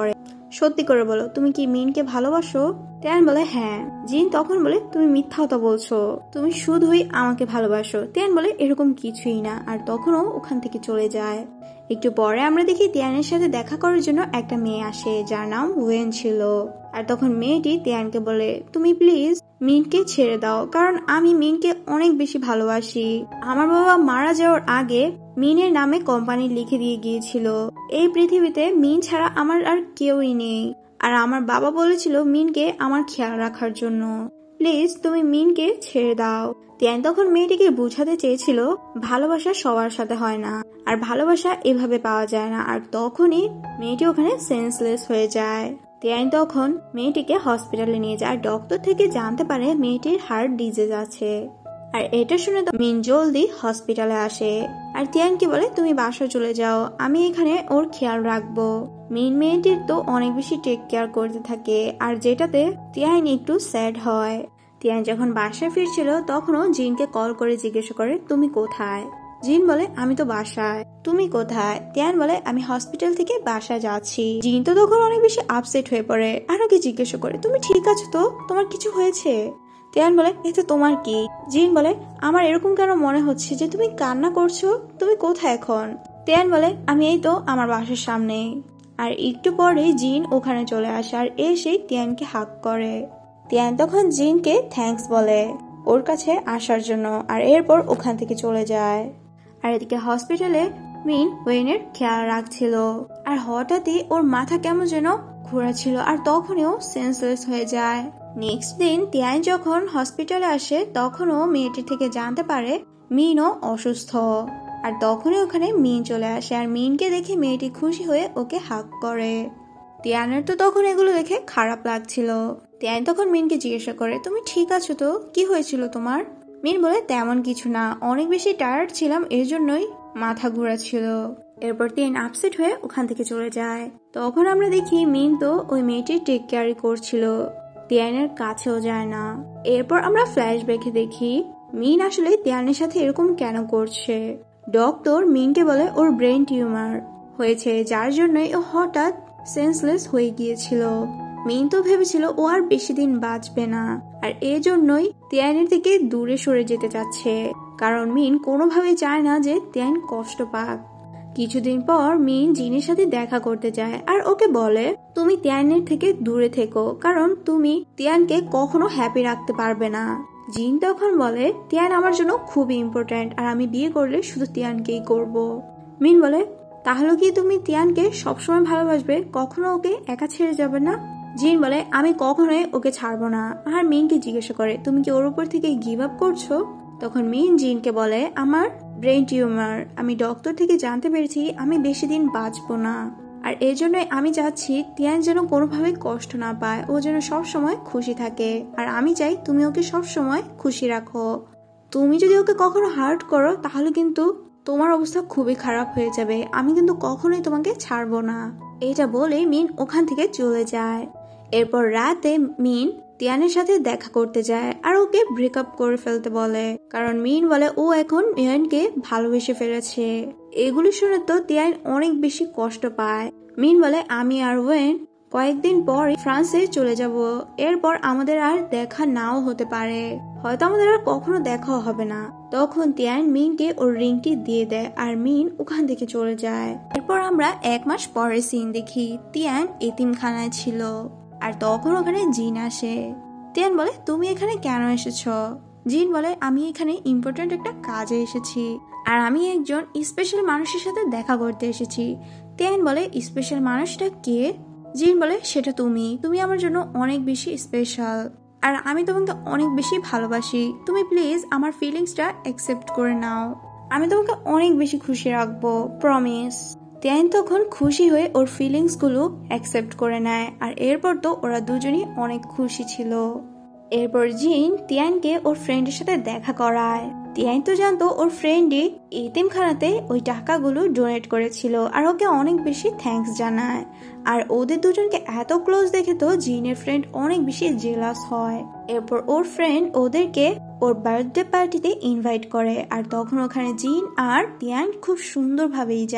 সত্যি করে বলো, তুমি কি মিনকে ভালোবাসো? তিয়ান বলে হ্যাঁ। জিন তখন বলে তুমি মিথ্যা কথা বলছো, তুমি শুধুই আমাকে ভালোবাসো। তিয়ান বলে এরকম কিছুই না, আর তখনও ওখান থেকে চলে যায়। একটু পরে আমরা দেখি তিয়ানের সাথে দেখা করার জন্য একটা মেয়ে আসে যার নাম ওয়েন ছিল। আর তখন মেয়েটি তিয়ানকে বলে তুমি প্লিজ মিনকে ছেড়ে দাও, কারণ আমি মিনকে অনেক বেশি ভালোবাসি। আমার বাবা মারা যাওয়ার আগে মিনের নামে কোম্পানি লিখে দিয়ে গিয়েছিল। এই পৃথিবীতে মিন ছাড়া আমার আর কেউই নেই, আর আমার বাবা বলেছিল মিনকে আমার খেয়াল রাখার জন্য। প্লিজ তুমি মিনকে ছেড়ে দাও। তিয়ান তখন মেয়েটিকে বুঝাতে চেয়েছিল ভালোবাসা সবার সাথে হয় না, আর ভালোবাসা এভাবে পাওয়া যায় না। আর তখনই মেয়েটি ওখানে সেন্সলেস হয়ে যায়। তিয়ান তখন মেয়েটিকে হসপিটালে নিয়ে যায়। ডক্টর থেকে জানতে পারে মেয়েটির হার্ট ডিজিজ আছে। আর এটা শুনে মিন জলদি হসপিটালে আসে। আর তিয়ানকে বলে তুমি বাসা চলে যাও, আমি এখানে ওর খেয়াল রাখবো। মিন মেয়েটির তো অনেক বেশি টেক কেয়ার করতে থাকে, আর যেটাতে তিয়ান একটু স্যাড হয়। তিয়ান যখন বাসায় ফিরছিল তখনও জিনকে কল করে জিজ্ঞেস করে তুমি কোথায়? জিন বলে আমি তো বাসায়। তুমি কোথায়? তিয়ান বলে আমি হসপিটাল থেকে বাসায় যাচ্ছি। জিন তো তখন অনেক বেশি আপসেট হয়ে পড়ে, আর ওকে জিজ্ঞেস করে তুমি ঠিক আছো তো, তোমার কিছু হয়েছে? তিয়ান বলে এতে তোমার কি? জিন বলে আমার এরকম কেন মনে হচ্ছে যে তুমি কান্না করছো, তুমি কোথায় এখন? তিয়ান বলে আমি এই তো আমার বাসার সামনে। আর একটু পরে জিন ওখানে চলে আসে, আর এসে তিয়ানকে হাক করে। তিয়ান তখন জিনকে থ্যাঙ্কস বলে ওর কাছে আসার জন্য, আর এরপর ওখান থেকে চলে যায়। আর এদিকে হসপিটালে মিন ওয়েনের খেয়াল রাখছিল, আর হঠাৎই ওর মাথা কেমন যেন ঘোরাচ্ছিল, আর তখনই ও সেন্সলেস হয়ে যায়। নেক্সট দিন তিয়ান যখন হসপিটালে আসে তখনও মেয়েটি থেকে জানতে পারে মিনও অসুস্থ। আর তখনই ওখানে মিন চলে আসে, আর মিনকে দেখে মেয়েটি খুশি হয়ে ওকে হাগ করে। তিয়ানের তো তখন এগুলো দেখে খারাপ লাগছিল। তিয়ান তখন মিনকে জিজ্ঞাসা করে তুমি ঠিক আছো তো, কি হয়েছিল তোমার? মিন বলে তেমন কিছু না, অনেক বেশি টায়ার্ড ছিলাম, এর জন্যই মাথা ঘোরাচ্ছিল। এরপর তিয়ান আপসেট হয়ে ওখান থেকে চলে যায়। তখন আমরা দেখি মিন তো ওই মেয়েটির টেক কেয়ার করছিল, তিয়ানের কাছেও যায় না। এরপর আমরা ফ্ল্যাশব্যাকে দেখি মিন আসলে তিয়ানের সাথে এরকম কেন করছে। ডক্টর মিনকে বলে ওর ব্রেন টিউমার হয়েছে, যার জন্যই ও হঠাৎ সেন্সলেস হয়ে গিয়েছিল। মিন তো ভেবেছিল ও আর বেশি দিন বাঁচবে না, আর এই জন্যই তিয়ানের থেকে দূরে সরে যেতে চাচ্ছে, কারণ মিন কোনোভাবেই চায় না যে তিয়ান কষ্ট পাক। কিছুদিন পর মিন জিনের সাথে দেখা করতে যায়, আর ওকে বলে তুমি তিয়ানের থেকে দূরে থেকো, কারণ তুমি তিয়ানকে কখনো হ্যাপি রাখতে পারবে না। জিন তখন বলে তিয়ান আমার জন্য খুবই ইম্পর্টেন্ট, আর আমি বিয়ে করলে শুধু তিয়ানকেই করব। মিন বলে তাহলে কি তুমি তিয়ানকে সবসময় ভালোবাসবে, কখনো ওকে একা ছেড়ে যাবে না? জিন বলে আমি কখনোই ওকে ছাড়বো না। আর মিনকে জিজ্ঞাসা করে তুমি কি ওর উপর থেকে গিভ আপ করছো? তখন মিন জিনকে বলে আমার ব্রেন টিউমার, আমি ডক্টর থেকে জানতে পেরেছি আমি বেশি দিন বাঁচবো না, আর এই জন্যই আমি চাচ্ছি তিয়ান যেন কোনোভাবে কষ্ট না পায়, ও যেন সব সময় খুশি থাকে, আর আমি চাই তুমি ওকে সব সময় খুশি রাখো। তুমি যদি ওকে কখনো হার্ট করো তাহলে কিন্তু তোমার অবস্থা খুবই খারাপ হয়ে যাবে, আমি কিন্তু কখনোই তোমাকে ছাড়বো না। এটা বলে মিন ওখান থেকে চলে যায়। এরপর রাতে মিন তিয়ানের সাথে দেখা করতে যায়, আর ওকে ব্রেকআপ করে ফেলতে বলে, কারণ মিন বলে ও এখন তিয়ানকে ভালোবেসে ফেলেছে। এগুলি শুনে তো তিয়ান অনেক বেশি কষ্ট পায়। মিন বলে আমি আর ওয়েন কয়েকদিন পর ফ্রান্সে চলে যাব, এরপর আমাদের আর দেখা নাও হতে পারে, হয়তো আমাদের আর কখনো দেখা হবে না। তখন তিয়ান মিনকে ওর রিংটি দিয়ে দেয়, আর মিন ওখান থেকে চলে যায়। এরপর আমরা এক মাস পরের সিন দেখি তিয়ান এতিমখানায় ছিল, আর তখন ওখানে জিন আসে। তিয়ান বলে তুমি এখানে কেন এসেছো? জিন বলে আমি এখানে ইম্পর্টেন্ট একটা কাজে এসেছি, আর আমি একজন স্পেশাল মানুষের সাথে দেখা করতে এসেছি। তিয়ান বলে স্পেশাল মানুষটা কে? জিন বলে সেটা তুমি, তুমি আমার জন্য অনেক বেশি স্পেশাল, আর আমি তোমাকে অনেক বেশি ভালোবাসি, তুমি প্লিজ আমার ফিলিংসটা অ্যাকসেপ্ট করে নাও, আমি তোমাকে অনেক বেশি খুশি রাখবো, প্রমিস। তিয়ান তখন খুশি হয়ে ওর ফিলিংস গুলো অ্যাকসেপ্ট করে নেয়, আর এরপর তো ওরা দুজনই অনেক খুশি ছিল। এরপর জিন তিয়ানকে ওর ফ্রেন্ডের সাথে দেখা করায়। তিয়ান তো জানতো ওর ফ্রেন্ডই এতিমখানাতে ওই টাকাগুলো ডোনেট করেছিল, আর ওকে অনেক বেশি থ্যাঙ্কস জানায়। আর ওদের দুজনকে এত ক্লোজ দেখে তো জিনের ফ্রেন্ড অনেক বেশি জেলাস হয়। এরপর ওর ফ্রেন্ড ওদেরকে ওর বার্থডে পার্টিতে ইনভাইট করে, আর তখন ওখানে জিন আর তিয়ান খুব সুন্দরভাবেই যায়।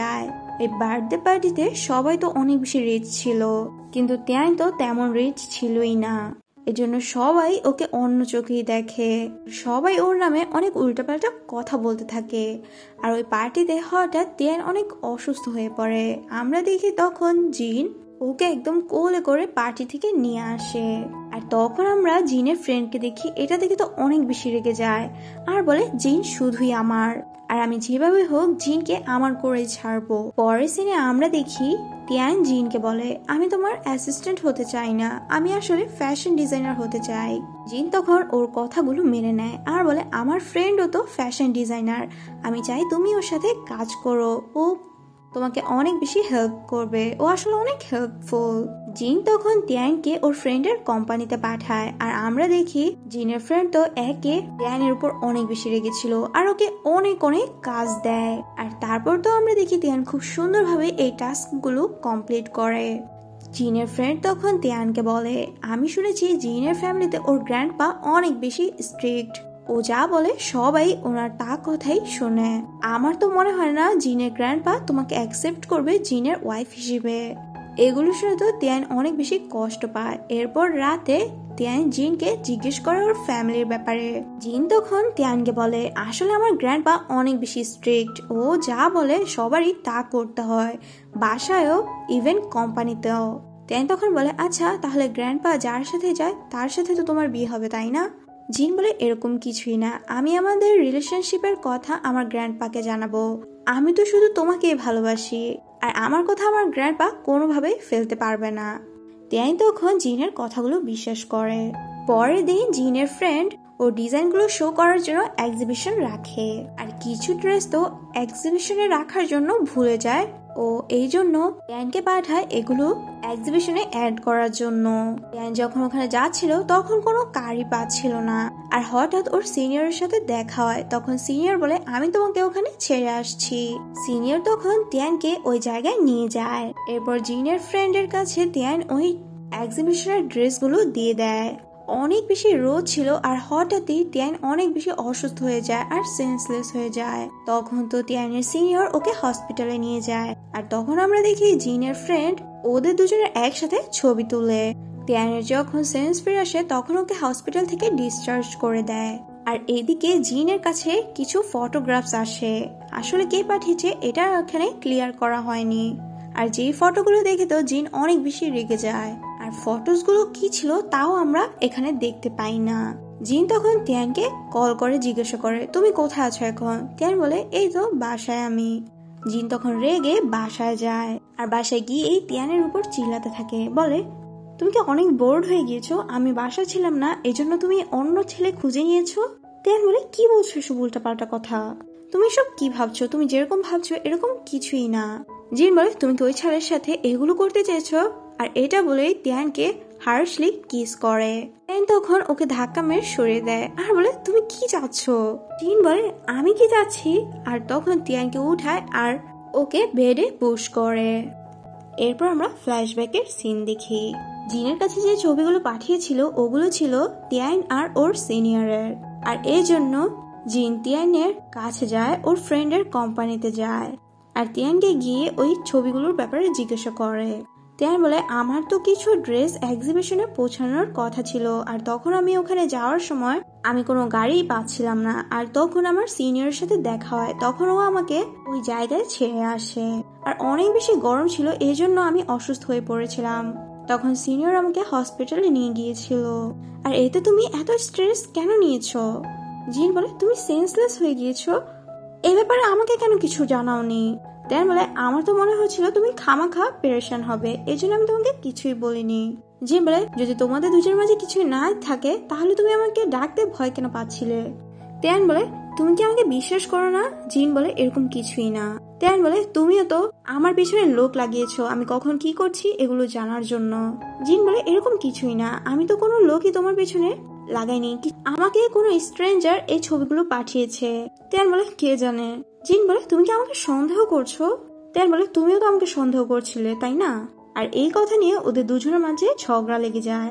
এই বার্থডে পার্টিতে সবাই তো অনেক বেশি রিচ ছিল, কিন্তু তিয়ান তো তেমন রিচ ছিলই না। এজন্য সবাই ওকে অন্য চোখেই দেখে, সবাই ওর নামে অনেক উল্টাপাল্টা কথা বলতে থাকে। আর ওই পার্টিতে হঠাৎ তিয়ান অনেক অসুস্থ হয়ে পড়ে। আমরা দেখি তখন জিন ওকে একদম কোলে করে পার্টি থেকে নিয়ে আসে। আর তখন আমরা জিনের ফ্রেন্ডকে দেখি, এটা দেখে তো অনেক বেশি রেগে যায় আর বলে জিন শুধুই আমার, আর আমি যেভাবে হোক জিনকে আমার করে ছাড়বো। পরের সিনে আমরা দেখি তিয়ান জিনকে বলে, আমি তোমার অ্যাসিস্ট্যান্ট হতে চাই না, আমি আসলে ফ্যাশন ডিজাইনার হতে চাই। জিন তখন ওর কথাগুলো মেনে নেয় আর বলে, আমার ফ্রেন্ডও তো ফ্যাশন ডিজাইনার, আমি চাই তুমি ওর সাথে কাজ করো, ও তোমাকে অনেক বেশি হেল্প করবে, ও আসলে অনেক হেল্পফুল। জিন তখন তিয়ানকে ওর ফ্রেন্ডের কোম্পানিতে পাঠায়। আর আমরা দেখি জিনের ফ্রেন্ড তো একে তিয়ানের উপর অনেক বেশি রেগেছিল আর ওকে অনেক অনেক কাজ দেয়। আর তারপর তো আমরা দেখি তিয়ান খুব সুন্দরভাবে এই টাস্ক গুলো কমপ্লিট করে। জিনের ফ্রেন্ড তখন তিয়ানকে বলে, আমি শুনেছি জিনের ফ্যামিলিতে ওর গ্র্যান্ডপা অনেক বেশি স্ট্রিক্ট, ও যা বলে সবাই ওনার তা কথাই শোনে। আমার তো মনে হয় না জিনের গ্র্যান্ডপা তোমাকে অ্যাকসেপ্ট করবে জিনের ওয়াইফ হিসেবে। এগুলো শুনে তো তিয়ান অনেক বেশি কষ্ট পায়। এরপর রাতে তিয়ান জিনকে জিজ্ঞেস করে ওর ফ্যামিলির ব্যাপারে। জিন তখন তিয়ানকে বলে, আসলে আমার গ্র্যান্ডপা অনেক বেশি স্ট্রিক্ট, ও যা বলে সবারই তা করতে হয়, বাসায়ও ইভেন কোম্পানিতেও। তিয়ান তখন বলে, আচ্ছা তাহলে গ্র্যান্ডপা যার সাথে যায় তার সাথে তো তোমার বিয়ে হবে তাই না? জিন বলে, এরকম কিছুই না, আমি আমাদের রিলেশনশিপের কথা আমার গ্র্যান্ডপাকে জানাবো, আমি তো শুধু তোমাকেই ভালোবাসি, আর আমার কথা আমার গ্র্যান্ডপা কোনোভাবেই ফেলতে পারবে না। তিয়ান তখন জিনের কথাগুলো বিশ্বাস করে। পরের দিন জিনের ফ্রেন্ড ও ডিজাইনগুলো শো করার জন্য এক্সিবিশন রাখে, আর কিছু ড্রেস তো এক্সিবিশনে রাখার জন্য ভুলে যায়, ও এই জন্য তিয়ানকে পাঠায় এগুলো এক্সিবিশনে অ্যাড করার জন্য। তিয়ান যখন ওখানে যাচ্ছিল তখন কোনো কারই পাচ্ছিল না, আর হঠাৎ ওর সিনিয়রের সাথে দেখা হয়। তখন সিনিয়র বলে, আমি তোমাকে ওখানে ছেড়ে আসছি। সিনিয়র তখন তিয়ানকে ওই জায়গায় নিয়ে যায়। এরপর জিনের ফ্রেন্ডের কাছে তিয়ান ওই এক্সিবিশনের ড্রেসগুলো দিয়ে দেয়। অনেক বেশি রোদ ছিল আর হঠাৎই তিয়ান অনেক বেশি অসুস্থ হয়ে যায় আর সেন্সলেস হয়ে যায়। তখন তো তিয়ানের সিনিয়র ওকে হসপিটালে নিয়ে যায়। আর তখন আমরা দেখি জিনের ফ্রেন্ড ওদের দুজনের একসাথে ছবি তুলে। তিয়ানের যখন সেন্স ফিরে আসে তখন ওকে হসপিটাল থেকে ডিসচার্জ করে দেয়। আর এদিকে জিনের কাছে কিছু ফটোগ্রাফস আসে, আসলে কে পাঠিয়েছে এটা এখানে ক্লিয়ার করা হয়নি। আর যেই ফটোগুলো দেখে তো জিন অনেক বেশি রেগে যায়, আর ফটোস গুলো কি ছিল তাও আমরা এখানে দেখতে পাই না। জিন তখন তিয়ানকে কল করে জিজ্ঞাসা করে, তুমি কোথায় আছো এখন? তিয়ান বলে, এই তো বাসায় আমি। জিন তখন রেগে বাসায় যায়, আর বাসায় গিয়ে এই তিয়ানের উপর চিল্লাতে থাকে, বলে, তুমি কি অনেক বোর্ড হয়ে গিয়েছো? আমি বাসায় ছিলাম না, এজন্য তুমি অন্য ছেলে খুঁজে নিয়েছো? তিয়ান বলে, কি বলছো এসব উল্টাপাল্টা কথা? তুমি সব কি ভাবছো? তুমি যেরকম ভাবছো এরকম কিছুই না। জিন বলে, তুমি কি ওই ছেলের সাথে এগুলো করতে চেয়েছো? আর এটা বলে তিয়ানকে হার্শলি কিস করে। তিয়ান তখন ওকে ধাক্কা মেরে সরিয়ে দেয় আর বলে, তুমি কি চাচ্ছ? জিন বলে, আমি কি চাচ্ছি? আর তখন তিয়ানকে উঠায় আর ওকে বেডে পুশ করে। এরপর আমরা ফ্ল্যাশব্যাকের সিন দেখি। জিনের কাছে যে ছবিগুলো পাঠিয়েছিল ওগুলো ছিল তিয়ান আর ওর সিনিয়রের, আর এই জন্য জিন তিয়ানের কাছে যায়, ওর ফ্রেন্ডের কোম্পানিতে যায়, আর তিয়ানকে গিয়ে ওই ছবিগুলোর ব্যাপারে জিজ্ঞাসা করে। তিয়ান বলে, আমার তো কিছু ড্রেস এক্সিবিশনে পৌঁছানোর কথা ছিল, আর তখন আমি ওখানে যাওয়ার সময় আমি কোনো গাড়ি পাচ্ছিলাম না, আর তখন আমার সিনিয়রের সাথে দেখা হয়, তখন ও আমাকে ওই জায়গায় ছেড়ে আসে, আর অনেক বেশি গরম ছিল এই জন্য আমি অসুস্থ হয়ে পড়েছিলাম। তখন সিনিয়র আমাকে হসপিটালে নিয়ে গিয়েছিল। আর এতে তুমি এত স্ট্রেস কেন নিয়েছো? জিন বলে, তুমি সেন্সলেস হয়ে গিয়েছো, এ ব্যাপারে আমাকে কেন কিছু জানাওনি? তিয়ান বলে, আমার তো মনে হচ্ছিল তুমি খামাখা পেরেশান হবে, এই জন্য আমি তোমাকে কিছুই বলিনি। জিন বলে, যদি তোমাদের দুজনের মাঝে কিছুই না থাকে তাহলে তুমি আমাকে ডাকতে ভয় কেন পাচ্ছিলে? তিয়ান বলে, তুমি কি আমাকে বিশ্বাস করো না? জিন বলে, এরকম কিছুই না। তিয়ান বলে, তুমিও তো আমার পিছনে লোক লাগিয়েছো আমি কখন কি করছি এগুলো জানার জন্য। জিন বলে, এরকম কিছুই না, আমি তো কোনো লোকই তোমার পিছনে লাগাইনি, আমাকে কোনো স্ট্রেঞ্জার এই ছবিগুলো পাঠিয়েছে। তিয়ান বলে, কে জানে? জিন বলে, তুমি কি আমাকে সন্দেহ করছো? তিয়ান বলে, তুমিও তো আমাকে সন্দেহ করছিলে তাই না? আর এই কথা নিয়ে ওদের দুজনের মাঝে ঝগড়া লেগে যায়।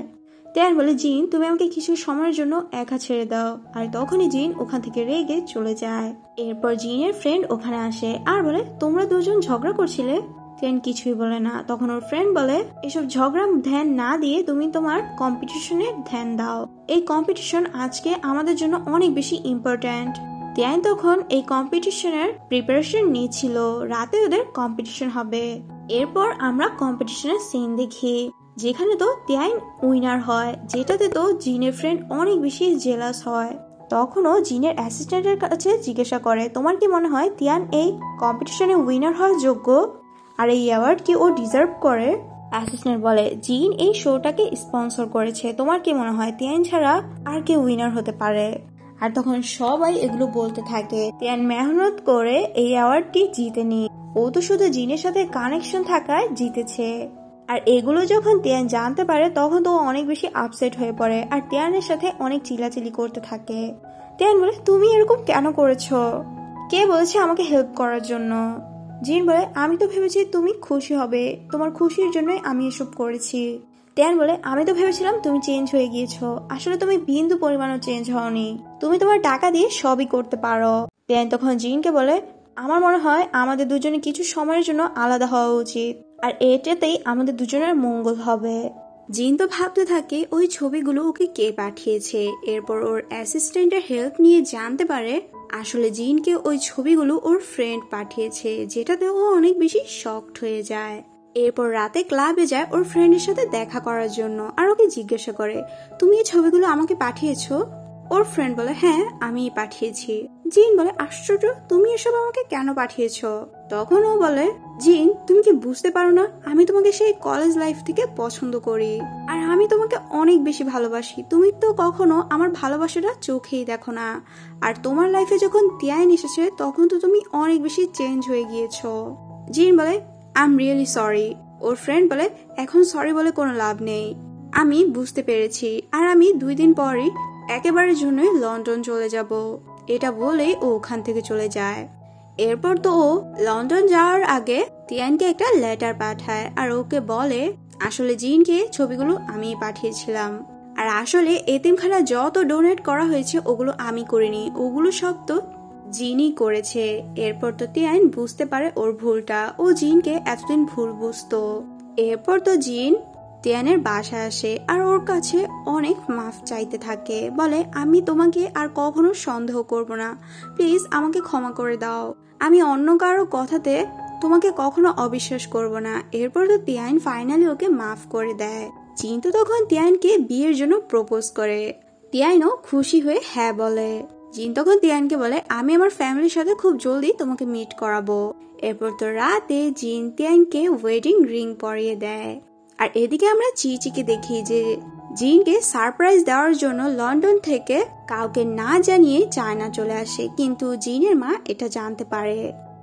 তিয়ান বলে জিন তুমি আমাকে কিছু সময়ের জন্য একা ছেড়ে দাও। আর তখনই জিন ওখান থেকে রেগে চলে যায়। এরপর জিনের ফ্রেন্ড ওখানে আসে আর বলে তোমরা দুজন ঝগড়া করছিলে। তিয়ান কিছুই বলে না। তখন ওর ফ্রেন্ড বলে এসব ঝগড়া ধ্যান না দিয়ে তুমি তোমার কম্পিটিশনে ধ্যান দাও। এই কম্পিটিশন আজকে আমাদের জন্য অনেক বেশি ইম্পর্ট্যান্ট। তিয়ান তখন এই কম্পিটিশনের প্রিপারেশন নিয়েছিল, রাতে ওদের কম্পিটিশন হবে। এরপর আমরা কম্পিটিশনের সিন দেখি যেখানে তো তিয়ান উইনার হয়, যেটাতে তো জিনের ফ্রেন্ড অনেক বেশি জেলাস হয়। তখনও জিনের অ্যাসিস্ট্যান্টের কাছে জিজ্ঞাসা করে তোমার কি মনে হয় তিয়ান এই কম্পিটিশনে উইনার হওয়ার যোগ্য আর এই অ্যাওয়ার্ড কি ও ডিজার্ভ করে? অ্যাসিস্ট্যান্ট বলে জিন এই শোটাকে স্পন্সর করেছে, তোমার কি মনে হয় তিয়ান ছাড়া আর কে উইনার হতে পারে? আর তখন সবাই এগুলো বলতে থাকে তিয়ান মেহনত করে এই অ্যাওয়ার্ডটি জিতেনি, ও তো শুধু জিনের সাথে কানেকশন থাকায় জিতেছে। আর এগুলো যখন তিয়ান জানতে পারে তখন তো অনেক বেশি আপসেট হয়ে পড়ে আর তিয়ানের সাথে অনেক চিল্লাচিল্লি করতে থাকে। তিয়ান বলে তুমি এরকম কেন করেছো? কে বলেছে আমাকে হেল্প করার জন্য? জিন বলে আমি তো ভেবেছি তুমি খুশি হবে, তোমার খুশির জন্যই আমি এসব করেছি। তিয়ান বলে আমি তো ভেবেছিলাম তুমি চেঞ্জ হয়ে গিয়েছো, আসলে তুমি বিন্দু পরিমাণও চেঞ্জ হওনি, তুমি তোমার টাকা দিয়ে সবই করতে পারো। তিয়ান তখন জিনকে বলে আমার মনে হয় আমাদের দুজনে কিছু সময়ের জন্য আলাদা হওয়া উচিত, আর এটাতেই আমাদের দুজনের মঙ্গল হবে। জিন তো ভাবতে থাকে ওই ছবিগুলো ওকে কে পাঠিয়েছে। এরপর ওর অ্যাসিস্ট্যান্টের হেল্প নিয়ে জানতে পারে আসলে জিনকে ওই ছবিগুলো ওর ফ্রেন্ড পাঠিয়েছে, যেটাতে ও অনেক বেশি শকড হয়ে যায়। এরপর রাতে ক্লাবে যায় ওর ফ্রেন্ডের সাথে দেখা করার জন্য আর ওকে জিজ্ঞাসা করে তুমি এই ছবিগুলো আমাকে পাঠিয়েছো? ওর ফ্রেন্ড বলে হ্যাঁ আমি পাঠিয়েছি। জিন বলে আশ্চর্য, তুমি এসব আমাকে কেন পাঠিয়েছো? তখন ও বলে জিন তুমি কি বুঝতে পারো না, আমি তোমাকে সেই কলেজ লাইফ থেকে পছন্দ করি আর আমি তোমাকে অনেক বেশি ভালোবাসি, তুমি তো কখনো আমার ভালোবাসাটা চোখেই দেখো না। আর তোমার লাইফে যখন তিয়ান এসেছে তখন তো তুমি অনেক বেশি চেঞ্জ হয়ে গিয়েছো। জিন বলে আই এম রিয়েলি সরি। ওর ফ্রেন্ড বলে এখন সরি বলে কোনো লাভ নেই, আমি বুঝতে পেরেছি আর আমি দুই দিন পরই একেবারের জন্যই লন্ডন চলে যাব। এটা বলেই ও ওখান থেকে চলে যায়। এরপর তো ও লন্ডন যাওয়ার আগে তিয়ানকে একটা লেটার পাঠায় আর ওকে বলে আসলে জিনকে ছবিগুলো আমি পাঠিয়েছিলাম আর আসলে এতিমখানা যত ডোনেট করা হয়েছে ওগুলো আমি করিনি, ওগুলো সব তো জিনই করেছে। এরপর তো তিয়ান বুঝতে পারে ওর ভুলটা, ও জিনকে এতদিন ভুল বুঝতো। এরপর তো জিন তিয়ানের বাসায় আসে আর ওর কাছে অনেক মাফ চাইতে থাকে, বলে আমি তোমাকে আর কখনো সন্দেহ করব না, প্লিজ আমাকে ক্ষমা করে দাও, আমি অন্য কারো কথাতে তোমাকে কখনো অবিশ্বাস করব না। এরপর তো তিয়ান ফাইনালি ওকে মাফ করে দেয়। জিন তো তখন তিয়ানকে বিয়ের জন্য প্রপোজ করে, তিয়ানও খুশি হয়ে হ্যাঁ বলে। জিন তখন তিয়ানকে বলে আমি আমার ফ্যামিলির সাথে খুব জলদি তোমাকে মিট করাবো। এরপর তো রাতে জিন তিয়ানকে ওয়েডিং রিং পরিয়ে দেয়। আর এদিকে আমরা চিচিকে দেখি যে জিনকে সারপ্রাইজ দেওয়ার জন্য লন্ডন থেকে কাউকে না জানিয়ে চায়না চলে আসে, কিন্তু জিনের মা এটা জানতে পারে।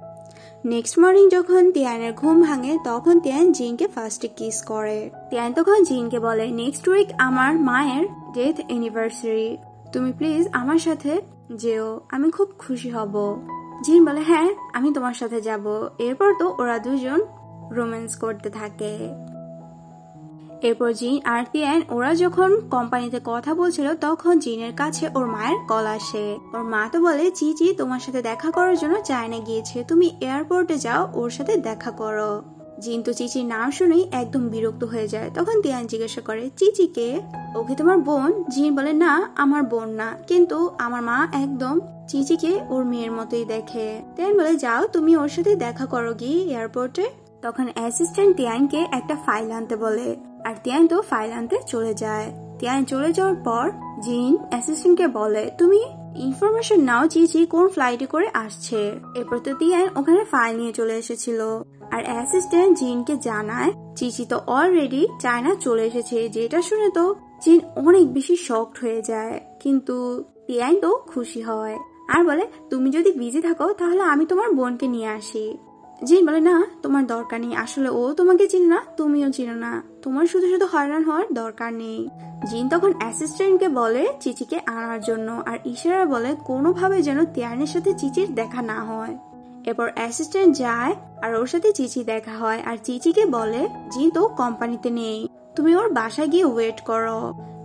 নেক্সট মর্নিং যখন তিয়ানের ঘুম ভাঙে তখন তিয়ান জিনকে ফার্স্টে কিস করে। তিয়ান তখন জিনকে বলে নেক্সট উইক আমার মায়ের ডেথ অ্যানিভার্সারি, তুমি প্লিজ আমার সাথে যেও, আমি খুব খুশি হব। জিন বলে হ্যাঁ আমি তোমার সাথে যাব। এরপর তো ওরা দুজন রোম্যান্স করতে থাকে। এরপর জিন আর তিয়ান ওরা যখন কোম্পানিতে কথা বলছিল তখন জিনের কাছে ওর মায়ের কল আসে। ওর মা তো বলে চিচি তোমার সাথে দেখা করার জন্য চায়না গিয়েছে, তুমি এয়ারপোর্টে যাও ওর সাথে দেখা করো। জিন তো চিচির নাম শুনেই একদম বিরক্ত হয়ে যায়। তখন তিয়ান জিজ্ঞাসা করে চিচিকে, ওকে তোমার বোন? জিন বলে না আমার বোন না, কিন্তু আমার মা একদম চিচিকে ওর মেয়ের মতোই দেখে। তিয়ান বলে যাও তুমি ওর সাথে দেখা করো গিয়ে এয়ারপোর্টে। তখন অ্যাসিস্ট্যান্ট তিয়ানকে একটা ফাইল আনতে বলে আর তিয়ান তো ফাইল আনতে চলে যায়। তিয়ান চলে যাওয়ার পর জিন অ্যাসিস্ট্যান্টকে বলে তুমি ইনফরমেশন নাও চিচি কোন ফ্লাইটে করে আসছে। এরপর তো তিয়ান ওখানে ফাইল নিয়ে চলে এসেছিল আর অ্যাসিস্ট্যান্ট জিনকে জানায় চিচি তো অলরেডি চায়না চলে এসেছে। যেটা শুনে তো জিন অনেক বেশি শকড হয়ে যায়, কিন্তু তিয়ান তো খুশি হয় আর বলে তুমি যদি বিজি থাকো তাহলে আমি তোমার বোনকে নিয়ে আসি। জিন বলে না তোমার দরকার নেই, আসলে ও তোমাকে চিনে না তুমিও চিনো না, তোমার শুধু শুধু হয়রান হওয়ার দরকার নেই। জিন তখন অ্যাসিস্ট্যান্টকে বলে চিচিকে আনার জন্য আর ইশারা বলে কোনোভাবে যেন তিয়ানের সাথে চিচির দেখা না হয়। এরপর অ্যাসিস্ট্যান্ট যায় আর ওর সাথে চিচি দেখা হয় আর চিচিকে বলে জিন তো কোম্পানিতে নেই, তুমি ওর বাসায় গিয়ে ওয়েট করো।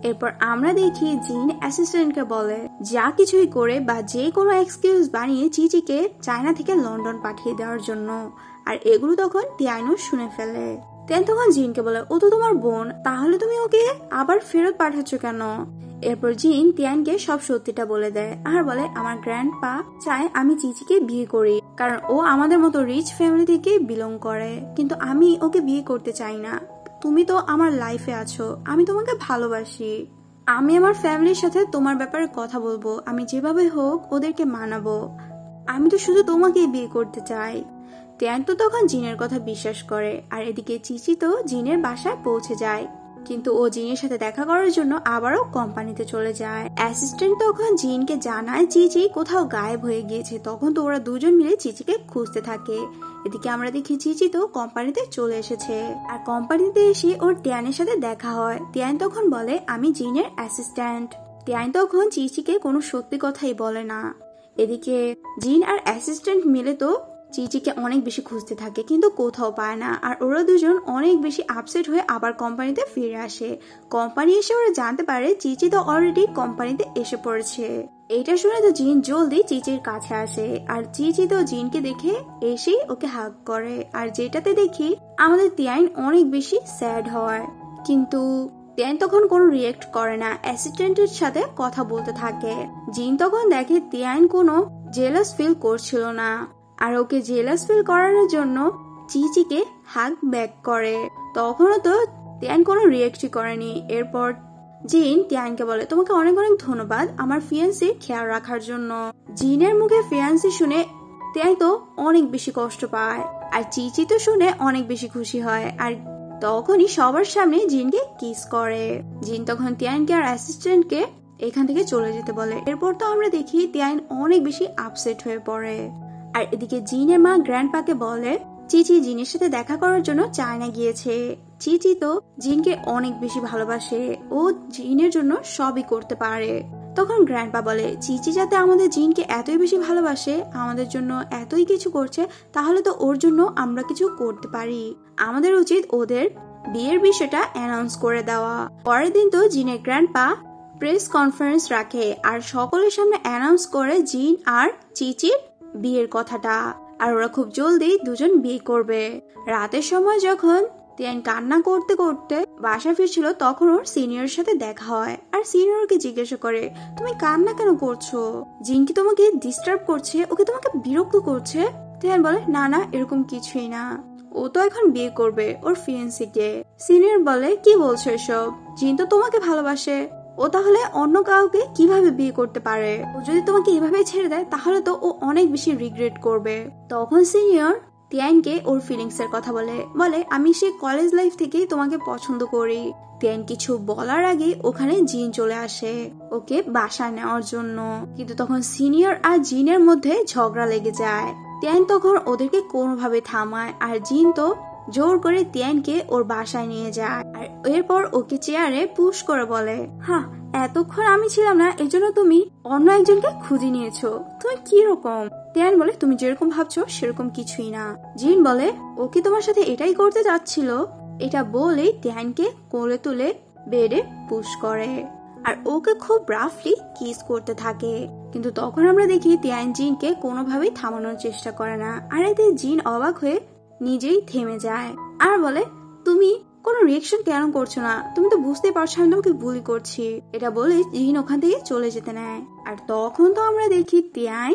এরপর আমরা দেখি জিন অ্যাসিস্ট্যান্টকে বলে যা কিছুই করে বা যে কোনো এক্সকিউজ বানিয়ে চিচিকে চায়না থেকে লন্ডন পাঠিয়ে দেওয়ার জন্য। আর এগুলো তখন তিয়ানও শুনে ফেলে। তিয়ান তখন জিনকে বলে ও তো তোমার বোন, তাহলে তুমি ওকে আবার ফেরত পাঠাচ্ছ কেন? এরপর জিন তিয়ানকে সব সত্যিটা বলে দেয় আর বলে আমার গ্র্যান্ডপা চায় আমি চিচিকে বিয়ে করি, কারণ ও আমাদের মতো রিচ ফ্যামিলি থেকে বিলং করে, কিন্তু আমি ওকে বিয়ে করতে চাই না। তুমি তো আমার লাইফে আছো, আমি তোমাকে ভালোবাসি, আমি আমার ফ্যামিলির সাথে তোমার ব্যাপারে কথা বলবো, আমি যেভাবে হোক ওদেরকে মানাবো, আমি তো শুধু তোমাকেই বিয়ে করতে চাই। তিয়ান তো তখন জিনের কথা বিশ্বাস করে। আর এদিকে চিচি তো জিনের বাসায় পৌঁছে যায়, কিন্তু ও জিনের সাথে দেখা করার জন্য আবারও কোম্পানিতে চলে যায়। অ্যাসিস্ট্যান্ট তখন জিনকে জানায় চিচি কোথাও গায়েব হয়ে গিয়েছে। তখন তো ওরা দুজন মিলে চিচিকে খুঁজতে থাকে। এদিকে আমরা দেখি চিচি তো কোম্পানিতে চলে এসেছে। আর কোম্পানিতে এসে ওর তিয়ানের সাথে দেখা হয়। তিয়ান তখন বলে আমি জিনের অ্যাসিস্ট্যান্ট। তিয়ান তখন চিচিকে কোনো সত্যি কথাই বলে না। এদিকে জিন আর অ্যাসিস্ট্যান্ট মিলে তো চিচিকে অনেক বেশি খুঁজতে থাকে, কিন্তু কোথাও পায় না। আর ওরা দুজন অনেক বেশি আপসেট হয়ে আবার কোম্পানিতে ফিরে আসে। কোম্পানি এসে ওরা জানতে পারে চিচি তো অলরেডি কোম্পানিতে এসে পড়েছে। এটা শুনে তো জিন জলদি চিচির কাছে আসে। আর চিচি তো জিনকে দেখে এসেই ওকে হাগ করে। আর যেটাতে দেখি আমাদের তিয়ান অনেক বেশি স্যাড হয়, কিন্তু তিয়ান তখন কোনো রিয়েক্ট করে না, অ্যাসিস্ট্যান্টের সাথে কথা বলতে থাকে। জিন তখন দেখে তিয়ান কোনো জেলাস ফিল করছিল না, আর ওকে জেলাস ফিল করানোর জন্য চিচিকে হাগ ব্যাক করে। তখনও তো তিয়ান কোনো রিয়েক্টই করেনি। এরপর জিন তিয়ানকে বলে তোমাকে অনেক অনেক ধন্যবাদ আমার ফিয়ান্সির খেয়াল রাখার জন্য। জিনের মুখে ফিয়ান্সি শুনে তিয়ান তো অনেক বেশি কষ্ট পায়, আর চিচি তো শুনে অনেক বেশি খুশি হয়। আর তখনই সবার সামনে জিনকে কিস করে। জিন তখন তিয়ানকে আর অ্যাসিস্ট্যান্টকে এখান থেকে চলে যেতে বলে। এরপর তো আমরা দেখি তিয়ান অনেক বেশি আপসেট হয়ে পড়ে। আর এদিকে জিনের মা গ্র্যান্ডপাকে বলে চিচি জিনের সাথে দেখা করার জন্য চায়না গিয়েছে। চিচি তো জিনকে অনেক বেশি ভালোবাসে, ও জিনের জন্য সবই করতে পারে। তখন গ্র্যান্ডপা বলে চিচি যাতে আমাদের জিনকে এতই বেশি ভালোবাসে, আমাদের জন্য এতই কিছু করছে, তাহলে তো ওর জন্য আমরা কিছু করতে পারি। আমাদের উচিত ওদের বিয়ের বিষয়টা অ্যানাউন্স করে দেওয়া। পরের দিন তো জিনের গ্র্যান্ডপা প্রেস কনফারেন্স রাখে আর সকলের সামনে অ্যানাউন্স করে জিন আর চিচির বিয়ের কথাটা। আর ওরা খুব জলদি দুজন বিয়ে করবে। রাতের সময় যখন তিয়ান কান্না করতে করতে বাসা ফিরছিল, তখন ওর সিনিয়র সাথে দেখা হয়। আর সিনিয়রকে জিজ্ঞাসা করে তুমি কান্না কেন করছো? জিন কি তোমাকে ডিস্টার্ব করছে? ওকে তোমাকে বিরক্ত করছে? তিয়ান বলে না না, এরকম কিছুই না, ও তো এখন বিয়ে করবে ওর ফিয়ান্সিকে। সিনিয়র বলে কি বলছো এসব? জিন তো তোমাকে ভালোবাসে, ও তাহলে অন্য কাউকে কিভাবে বিয়ে করতে পারে? ও যদি তোমাকে এভাবে ছেড়ে দেয় তাহলে তো ও অনেক বেশি রিগ্রেট করবে। তখন সিনিয়র তিয়ানকে ওর ফিলিংস এর কথা বলে বলে আমি সে কলেজ লাইফ থেকেই তোমাকে পছন্দ করি। তিয়ান কিছু বলার আগে ওখানে জিন চলে আসে ওকে বাসায় নেওয়ার জন্য, কিন্তু তখন সিনিয়র আর জিনের মধ্যে ঝগড়া লেগে যায়। তিয়ান তখন ওদেরকে কোনোভাবে থামায়, আর জিন তো জোর করে তিয়ানকে ওর বাসায় নিয়ে যায়। আর এরপর ওকে চেয়ারে পুশ করে বলে হ্যাঁ এতক্ষণ আমি ছিলাম না, এজন্য তুমি অন্য একজনকে খুঁজে নিয়েছো, তুমি কি রকম? তিয়ান বলে তুমি যেরকম ভাবছো সেরকম কিছুই না। জিন বলে ও কি তোমার সাথে এটাই করতে যাচ্ছিল? এটা বলেই তিয়ানকে কোলে তুলে বেডে পুশ করে আর ওকে খুব রাফলি কিস করতে থাকে। কিন্তু তখন আমরা দেখি তিয়ান জিনকে কোনোভাবেই থামানোর চেষ্টা করে না। আর এতে জিন অবাক হয়ে নিজেই থেমে যায় আর বলে তুমি কোনো রিয়েকশন কেন করছো না? তুমি তো বুঝতে পারছো আমি তোমাকে বুলি করছি। এটা বলে জিন ওখান থেকে চলে যেতে নেয়। আর তখন তো আমরা দেখি তিয়ান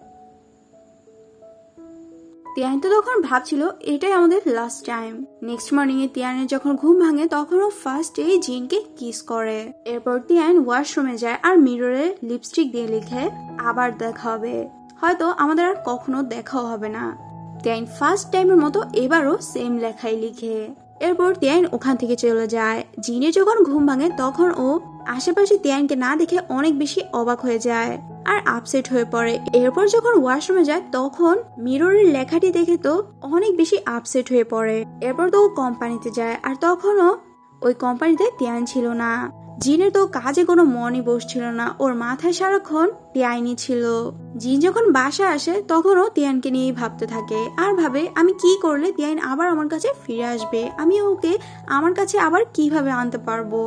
তিয়ান তো তখন ভাবছিল এটাই আমাদের লাস্ট টাইম। নেক্সট মর্নিং এ তিয়ানের যখন ঘুম ভাঙে তখন ও ফার্স্ট এই জিনকে কিস করে। এরপর তিয়ান ওয়াশরুমে যায় আর মিররে লিপস্টিক দিয়ে লিখে আবার দেখা হবে, হয়তো আমাদের আর কখনো দেখাও হবে না। তিয়ান ফার্স্ট টাইমের মতো এবারও সেম লেখাই লিখে। এরপর তিয়ান ওখান থেকে চলে যায়। জিনের যখন ঘুম ভাঙে তখন ও আশেপাশে তিয়ানকে না দেখে অনেক বেশি অবাক হয়ে যায় আর আপসেট হয়ে পড়ে। এরপর যখন ওয়াশরুমে যায় তখন মিররের লেখাটি দেখে তো অনেক বেশি আপসেট হয়ে পড়ে। এরপর তো ও কোম্পানিতে যায় আর তখনও ওই কোম্পানিতে তিয়ান ছিল না। জিনের তো কাজে কোনো মনই বসছিল না, ওর মাথায় সারাক্ষণ তিয়ানই ছিল। জিন যখন বাসা আসে তখনও তিয়ানকে নিয়েই ভাবতে থাকে আর ভাবে আমি কি করলে তিয়ান আবার আমার কাছে ফিরে আসবে, আমি ওকে আমার কাছে আবার কিভাবে আনতে পারবো।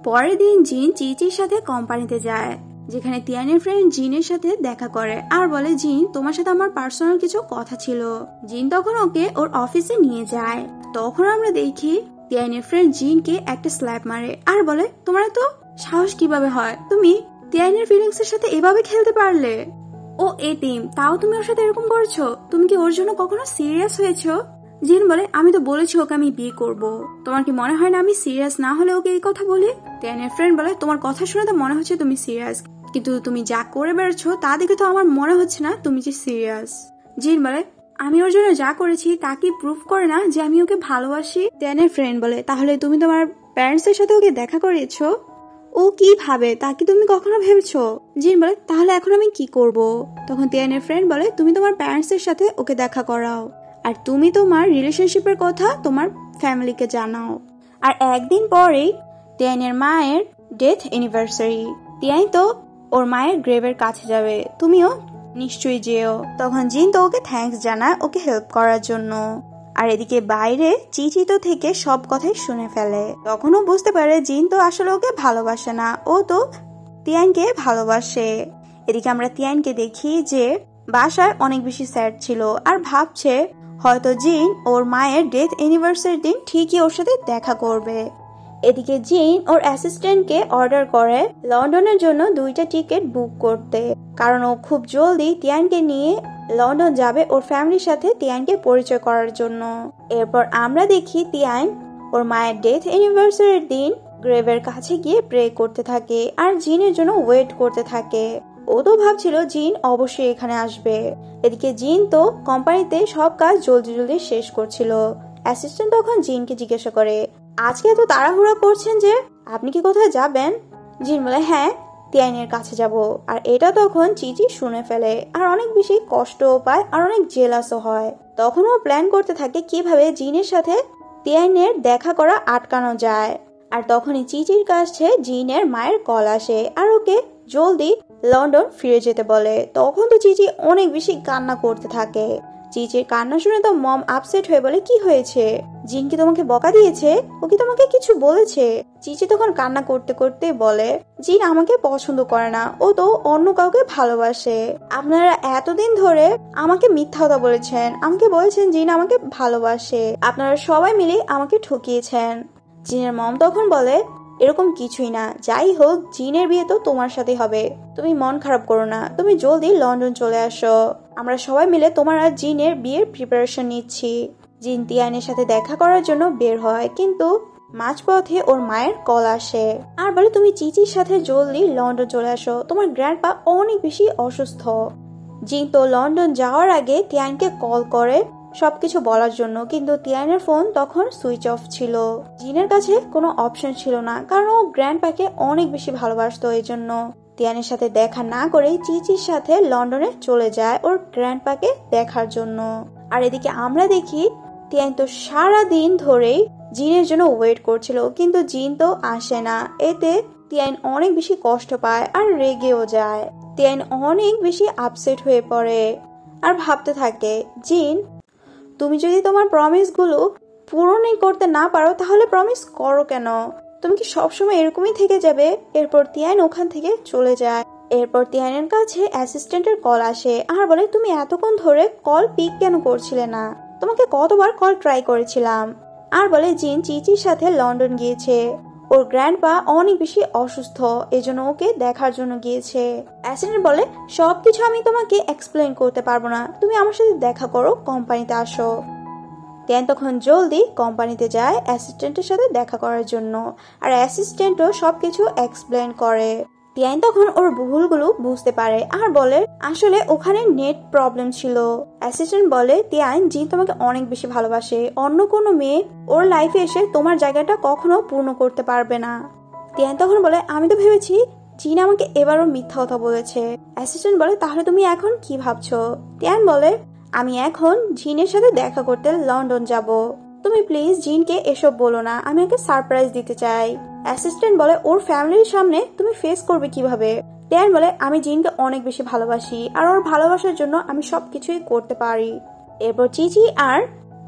পরের দিন জিন চিচির সাথে কোম্পানিতে যায়, যেখানে তিয়ানের ফ্রেন্ড জিনের সাথে দেখা করে আর বলে, জিন তোমার সাথে আমার পার্সোনাল কিছু কথা ছিল। জিন তখন ওকে ওর অফিসে নিয়ে যায়। তখন আমরা দেখি তিয়ানের ফ্রেন্ড জিনকে একটা স্ল্যাপ মারে আর বলে, তোমার তো সাহস কিভাবে হয়, তুমি তিয়ানের ফিলিংস এর সাথে এভাবে খেলতে পারলে? ও এতিম, তাও তুমি ওর সাথে এরকম করছো? তুমি কি ওর জন্য কখনো সিরিয়াস হয়েছো? জিন বলে, আমি তো বলেছি ওকে আমি বিয়ে করব। তোমার কি মনে হয় না আমি সিরিয়াস না হলে ওকে এই কথা বলি? তিয়ানের ফ্রেন্ড বলে, তোমার কথা শুনে তো মনে হচ্ছে তুমি সিরিয়াস, কিন্তু তুমি যা করে বেড়াচ্ছ তা দেখে তো আমার মনে হচ্ছে না তুমি যে সিরিয়াস। জিন বলে, আমি ওর জন্য যা করেছি তা কি প্রুফ করে না যে আমি ওকে ভালোবাসি? তিয়ানের ফ্রেন্ড বলে, তাহলে তুমি তোমার প্যারেন্টস এর সাথে ওকে দেখা করিয়েছো? ও কি ভাবে তা কি তুমি কখনো ভেবেছো? জিন বলে, তাহলে এখন আমি কি করব? তখন তিয়ানের ফ্রেন্ড বলে, তুমি তোমার প্যারেন্টস এর সাথে ওকে দেখা করাও, আর তুমি তোমার রিলেশনশিপের কথা তোমার ফ্যামিলিকে জানাও। আর একদিন পরেই তিয়ানের মায়ের ডেথ অ্যানিভার্সারি। তিয়ান তো ওর মায়ের গ্রেভের কাছে যাবে, তুমিও নিশ্চয়ই যেও। তখন জিন তো ওকে থ্যাঙ্কস জানায় ওকে হেল্প করার জন্য। আর এদিকে বাইরে চিচি তো থেকে সব কথাই শুনে ফেলে। তখনও বুঝতে পারে জিন তো আসলে ওকে ভালোবাসে না, ও তো তিয়ানকে ভালোবাসে। এদিকে আমরা তিয়ানকে দেখি যে বাসায় অনেক বেশি স্যাড ছিল আর ভাবছে হয়তো জিন ওর মায়ের ডেথ অ্যানিভার্সারির দিন ঠিকই ওর সাথে দেখা করবে। এদিকে জিন ওর অ্যাসিস্ট্যান্টকে অর্ডার করে লন্ডনের জন্য দুইটা টিকিট বুক করতে, কারণ ও খুব জলদি তিয়ানকে নিয়ে লন্ডন যাবে ওর ফ্যামিলির সাথে তিয়ানকে পরিচয় করার জন্য। এরপর আমরা দেখি তিয়ান ওর মায়ের ডেথ অ্যানিভার্সারির দিন গ্রেভের কাছে গিয়ে প্রে করতে থাকে আর জিনের জন্য ওয়েট করতে থাকে। ও তো ভাবছিল জিন অবশ্যই এখানে আসবে। এদিকে জিন তো কোম্পানিতে সব কাজ জলদি জলদি শেষ করছিল। অ্যাসিস্ট্যান্ট তখন জিনকে জিজ্ঞাসা করে, আজকে এত তাড়াহুড়া করছেন যে, আপনি কি কোথায় যাবেন? জিন বলে, হ্যাঁ তিয়ানের কাছে যাব। আর এটা তখন চিচি শুনে ফেলে আর অনেক বেশি কষ্টও পায় আর অনেক জেলাসও হয়। তখন ও প্ল্যান করতে থাকে কিভাবে জিনের সাথে তিয়ানের দেখা করা আটকানো যায়। আর তখনই চিচির কাছে জিনের মায়ের কল আসে আর ওকে জলদি লন্ডন ফিরে যেতে বলে। তখন তো চিচি অনেক বেশি কান্না করতে থাকে। চিচির কান্না শুনে তো মম আপসেট হয়ে বলে, কি হয়েছে? জিন কি তোমাকে বকা দিয়েছে? ও কি তোমাকে কিছু বলেছে? চিচি তখন কান্না করতে করতে বলে, জিন আমাকে পছন্দ করে না, ও তো অন্য কাউকে ভালোবাসে। আপনারা এতদিন ধরে আমাকে মিথ্যা কথা বলেছেন, আমাকে বলেছেন জিন আমাকে ভালোবাসে, আপনারা সবাই মিলে আমাকে ঠকিয়েছেন। জিনের মম তখন বলে, এরকম কিছুই না, যাই হোক জিনের বিয়ে তো তোমার সাথে হবে, তুমি মন খারাপ করো না, তুমি জলদি লন্ডন চলে আসো, আমরা সবাই মিলে তোমার আর জিনের বিয়ের প্রিপারেশন নিচ্ছি। জিন তিয়ানের সাথে দেখা করার জন্য বের হয়, কিন্তু মাঝপথে ওর মায়ের কল আসে আর বলে, তুমি চিচির সাথে জলদি লন্ডন চলে আসো, তোমার গ্র্যান্ডপা অনেক বেশি অসুস্থ। জিন তো লন্ডন যাওয়ার আগে তিয়ানকে কল করে সবকিছু বলার জন্য, কিন্তু তিয়ানের ফোন তখন সুইচ অফ ছিল। জিনের কাছে কোনো অপশন ছিল না, কারণ ও গ্র্যান্ডপাকে অনেক বেশি ভালোবাসতো। এই জন্য তিয়ানের সাথে দেখা না করে চিচির সাথে লন্ডনে চলে যায় ওর গ্র্যান্ডপাকে দেখার জন্য। আর এদিকে আমরা দেখি তিয়ান তো সারা দিন ধরেই জিনের জন্য ওয়েট করছিল, কিন্তু জিন তো আসে না। এতে তিয়ান অনেক বেশি কষ্ট পায় আর রেগেও যায়। তিয়ান অনেক বেশি আপসেট হয়ে পড়ে আর ভাবতে থাকে, জিন তুমি যদি তোমার প্রমিস গুলো পূরণই করতে না পারো তাহলে প্রমিস করো কেন? তুমি কি সবসময় এরকমই থেকে যাবে? এরপর তিয়ান ওখান থেকে চলে যায়। এরপর তিয়ানের কাছে অ্যাসিস্ট্যান্টের কল আসে আর বলে, তুমি এতক্ষণ ধরে কল পিক কেন করছিলে না? তোমাকে কতবার কল ট্রাই করেছিলাম। আর বলে, জিন চিচির সাথে লন্ডন গিয়েছে, ওর গ্র্যান্ডপা অনেক বেশি অসুস্থ, এজন্য ওকে দেখার জন্য গিয়েছে। অ্যাসিস্ট্যান্ট বলে, সবকিছু আমি তোমাকে এক্সপ্লেন করতে পারবো না, তুমি আমার সাথে দেখা করো, কোম্পানিতে আসো। তিয়ান তখন জলদি কোম্পানিতে যায় অ্যাসিস্ট্যান্টের সাথে দেখা করার জন্য, আর অ্যাসিস্ট্যান্টও সবকিছু এক্সপ্লেন করে। তিয়ান তখন ওর ভুলগুলো বুঝতে পারে আর বলে, আসলে ওখানে নেট প্রবলেম ছিল। অ্যাসিস্ট্যান্ট বলে, তিয়ান জিন তোমাকে অনেক বেশি ভালোবাসে, অন্য কোনো মেয়ে ওর লাইফে এসে তোমার জায়গাটা কখনো পূর্ণ করতে পারবে না। তিয়ান তখন বলে, আমি তো ভেবেছি জিন আমাকে এবারও মিথ্যা কথা বলেছে। অ্যাসিস্ট্যান্ট বলে, তাহলে তুমি এখন কি ভাবছো? তিয়ান বলে, আমি এখন জিনের সাথে দেখা করতে লন্ডন যাব, তুমি প্লিজ জিনকে এসব বলো না, আমি ওকে সারপ্রাইজ দিতে চাই। অ্যাসিস্ট্যান্ট বলে, ওর ফ্যামিলির সামনে তুমি ফেস করবে কিভাবে? তিয়ান বলে, আমি জিনকে অনেক বেশি ভালোবাসি আর ওর ভালোবাসার জন্য আমি সবকিছুই করতে পারি। এরপর চিচি আর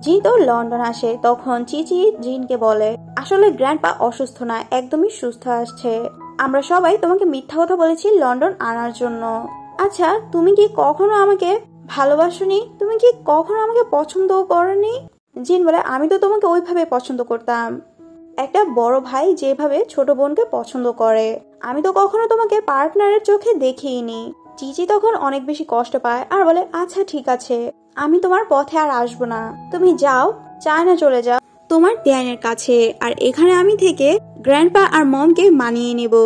জিন তো লন্ডন আসে। তখন চিচি জিনকে বলে, আসলে গ্র্যান্ডপা অসুস্থ না, একদমই সুস্থ আসছে। আমরা সবাই তোমাকে মিথ্যা কথা বলেছি লন্ডন আনার জন্য। আচ্ছা, তুমি কি কখনো আমাকে ভালোবাসোনি? তুমি কি কখনো আমাকে পছন্দও করনি? জিন বলে, আমি তো তোমাকে ওইভাবে পছন্দ করতাম, একটা বড় ভাই যেভাবে ছোট বোনকে পছন্দ করে। আমি তো কখনো তোমাকে পার্টনারের চোখে দেখিনি। চিচি তখন অনেক বেশি কষ্ট পায় আর বলে, আচ্ছা ঠিক আছে, আমি তোমার পথে আর আসবো না, তুমি যাও, চায়না চলে যাও তোমার তিয়ানের কাছে, আর এখানে আমি থেকে গ্র্যান্ডপা আর মমকে মানিয়ে নেব।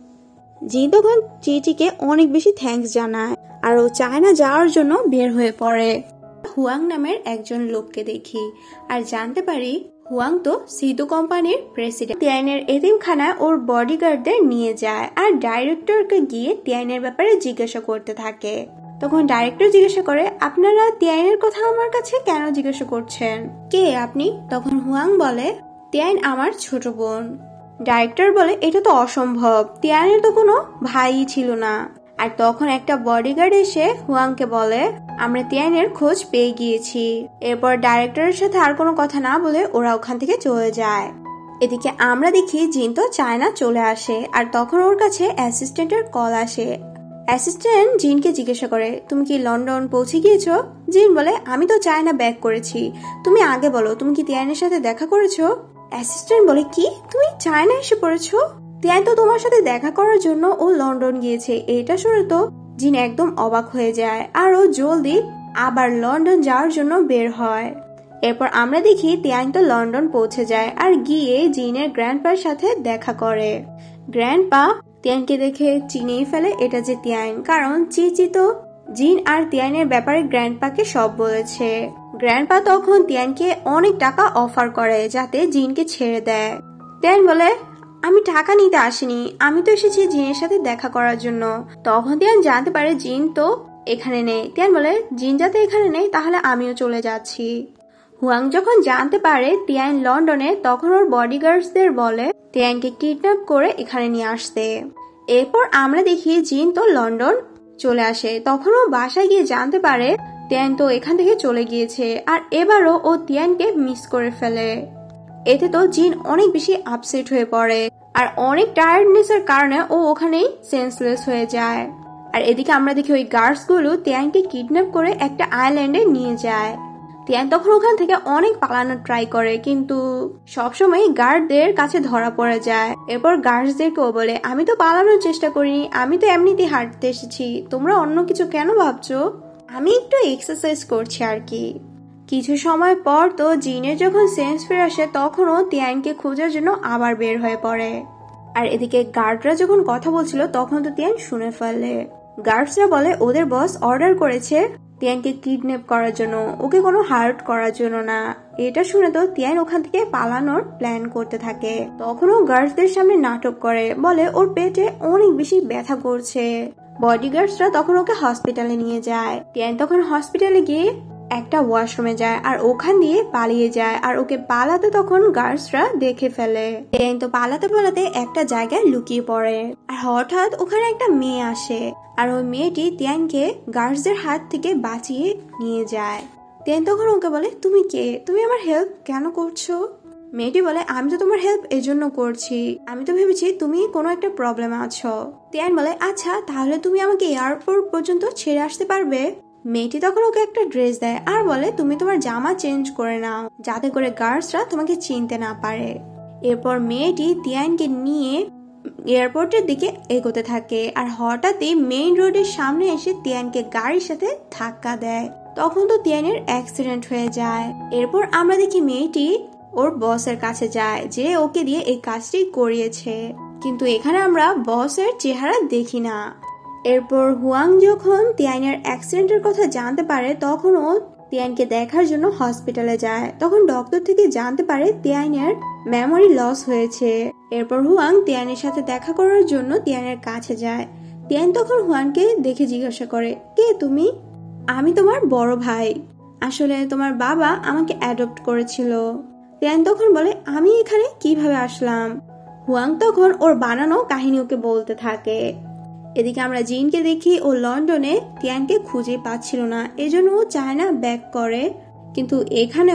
জিন তখন চিচিকে অনেক বেশি থ্যাঙ্কস জানায় আর ও চায়না যাওয়ার জন্য বের হয়ে পড়ে। হুয়াং নামের একজন লোককে দেখি আর জানতে পারি হুয়াং তো সিধু কোম্পানির প্রেসিডেন্ট। তিয়ানের এতিমখানায় ওর বডিগার্ডদের নিয়ে যায় আর ডাইরেক্টরকে গিয়ে তিয়ানের ব্যাপারে জিজ্ঞাসা করতে থাকে। তখন ডাইরেক্টর জিজ্ঞাসা করে, আপনারা তিয়ানের কথা আমার কাছে কেন জিজ্ঞাসা করছেন? কে আপনি? তখন হুয়াং বলে, তিয়ান আমার ছোট বোন। ডাইরেক্টর বলে, এটা তো অসম্ভব, তিয়ানের তো কোনো ভাই ছিল না। আর তখন একটা বডিগার্ড এসে হুয়াংকে বলে, আমরা তিয়ানের খোঁজ পেয়ে গিয়েছি। এরপর ডাইরেক্টরের সাথে আর কোনো কথা না বলে ওরা ওখান থেকে চলে যায়। এদিকে আমরা দেখি জিন তো চায়না চলে আসে আর তখন ওর কাছে অ্যাসিস্ট্যান্টের কল আসে। অ্যাসিস্ট্যান্ট জিনকে জিজ্ঞাসা করে, তুমি কি লন্ডন পৌঁছে গিয়েছো? জিন বলে, আমি তো চায়না ব্যাক করেছি, তুমি আগে বলো, তুমি কি তিয়ানের সাথে দেখা করেছো? অ্যাসিস্ট্যান্ট বলে, কি তুমি চায়না এসে পড়েছো? তিয়ান তো তোমার সাথে দেখা করার জন্য ও লন্ডন গিয়েছে। এটা শুনে তো জিন একদম অবাক হয়ে যায় আর ও জলদি আবার লন্ডন যাওয়ার জন্য বের হয়। এরপর আমরা দেখি তিয়ান তো লন্ডন পৌঁছে যায় আর গিয়ে জিনের গ্র্যান্ডপার সাথে দেখা করে। গ্র্যান্ডপা তিয়ানকে দেখে চিনেই ফেলে এটা যে তিয়ান, কারণ চিচি তো জিন আর তিয়ানের ব্যাপারে গ্র্যান্ডপাকে সব বলেছে। গ্র্যান্ডপা তখন তিয়ানকে অনেক টাকা অফার করে যাতে জিনকে ছেড়ে দেয়। তিয়ান বলে, আমি টাকা নিতে আসিনি, আমি তো এসেছি জিনের সাথে দেখা করার জন্য। তখন তিয়ান জানতে পারে জিন তো এখানে নেই। তিয়ান বলে, জিন যাতে এখানে নেই তাহলে আমিও চলে যাচ্ছি। হুয়াং যখন জানতে পারে তিয়ান লন্ডনে, তখন ওর বডিগার্ডসদের বলে তিয়ানকে কিডন্যাপ করে এখানে নিয়ে আসতে। এরপর আমরা দেখি জিন তো লন্ডন চলে আসে। তখন ও বাসায় গিয়ে জানতে পারে তিয়ান তো এখান থেকে চলে গিয়েছে আর এবারও ও তিয়ানকে মিস করে ফেলে। এতে তো জিন অনেক বেশি আপসেট হয়ে পড়ে আর অনেক টায়ার্ডনেস এর কারণে ও ওখানেই সেন্সলেস হয়ে যায়। আর এদিকে আমরা দেখি ওই গার্ডস গুলো তিয়ানকে কিডন্যাপ করে একটা আইল্যান্ডে নিয়ে যায়। তিয়ান তখন ওখান থেকে অনেক পালানোর ট্রাই করে, কিন্তু সবসময় গার্ডদের কাছে ধরা পড়ে যায়। এরপর গার্ডসদেরকেও বলে, আমি তো পালানোর চেষ্টা করিনি, আমি তো এমনিতেই হাঁটতে এসেছি, তোমরা অন্য কিছু কেন ভাবছো? আমি একটু এক্সারসাইজ করছি আর কি। কিছু সময় পর তো জিনের যখন সেন্স ফিরে আসে, তখনও তিয়ানকে খোঁজার জন্য আবার বের হয়ে পড়ে। আর এদিকে গার্ডরা যখন কথা বলছিল তখন তো তিয়ান শুনে ফেলে। গার্ডসরা বলে ওদের বস অর্ডার করেছে তিয়ানকে কিডন্যাপ করার জন্য, ওকে কোনো হার্ট করার জন্য না। এটা শুনে তো তিয়ান ওখান থেকে পালানোর প্ল্যান করতে থাকে। তখনও গার্ডসদের সামনে নাটক করে, বলে ওর পেটে অনেক বেশি ব্যথা করছে। বডিগার্ডসরা তখন ওকে হসপিটালে নিয়ে যায়। তিয়ান তখন হসপিটালে গিয়ে একটা ওয়াশরুমে যায় আর ওখান দিয়ে পালিয়ে যায়। আর ওকে পালাতে তখন গার্ডসরা দেখে ফেলে। তিয়ান তো পালাতে পালাতে একটা জায়গায় লুকিয়ে পড়ে আর হঠাৎ ওখানে একটা মেয়ে আসে আর ওই মেয়েটি তিয়ানকে গার্ডসদের হাত থেকে বাঁচিয়ে নিয়ে যায়। তিয়ান তখন ওকে বলে, তুমি কে? তুমি আমার হেল্প কেন করছো? মেয়েটি বলে, আমি তো তোমার হেল্প এজন্য করছি, আমি তো ভেবেছি তুমি কোনো একটা প্রবলেম আছো। তিয়ান বলে, আচ্ছা তাহলে তুমি আমাকে এয়ারপোর্ট পর্যন্ত ছেড়ে আসতে পারবে? মেয়েটি তখন ওকে একটা ড্রেস দেয় আর বলে, তুমি তোমার জামা চেঞ্জ করে নাও যাতে করে গার্ডসরা তোমাকে চিনতে না পারে। এরপর মেয়েটি তিয়ানকে নিয়ে এয়ারপোর্টের দিকে এগোতে থাকে আর হঠাৎই মেইন রোডের সামনে এসে তিয়ানকে গাড়ির সাথে ধাক্কা দেয়। তখন তো তিয়ানের অ্যাক্সিডেন্ট হয়ে যায়। এরপর আমরা দেখি মেয়েটি ওর বসের কাছে যায় যে ওকে দিয়ে এই কাজটি করিয়েছে, কিন্তু এখানে আমরা বসের চেহারা দেখি না। এরপর হুয়াং যখন তিয়ানের অ্যাক্সিডেন্টের কথা জানতে পারে তখন ও তিয়ানকে দেখার জন্য হসপিটালে যায়। তখন ডক্টর থেকে জানতে পারে তিয়ানের মেমোরি লস হয়েছে। এরপর হুয়াং তিয়ানের সাথে দেখা করার জন্য তিয়ানের কাছে যায়। তিয়ান তখন হুয়াংকে দেখে জিজ্ঞাসা করে, কে তুমি? আমি তোমার বড় ভাই, আসলে তোমার বাবা আমাকে অ্যাডপ্ট করেছিল। তিয়ান তখন বলে, আমি এখানে কিভাবে আসলাম? হুয়াং তখন ওর বানানো কাহিনী ওকে বলতে থাকে। এদিকে আমরা জিনকে দেখি ও লন্ডনে তিয়ানকে খুঁজে পাচ্ছিল না, এজন্য ও চায়না ব্যাক করে। কিন্তু এখানেও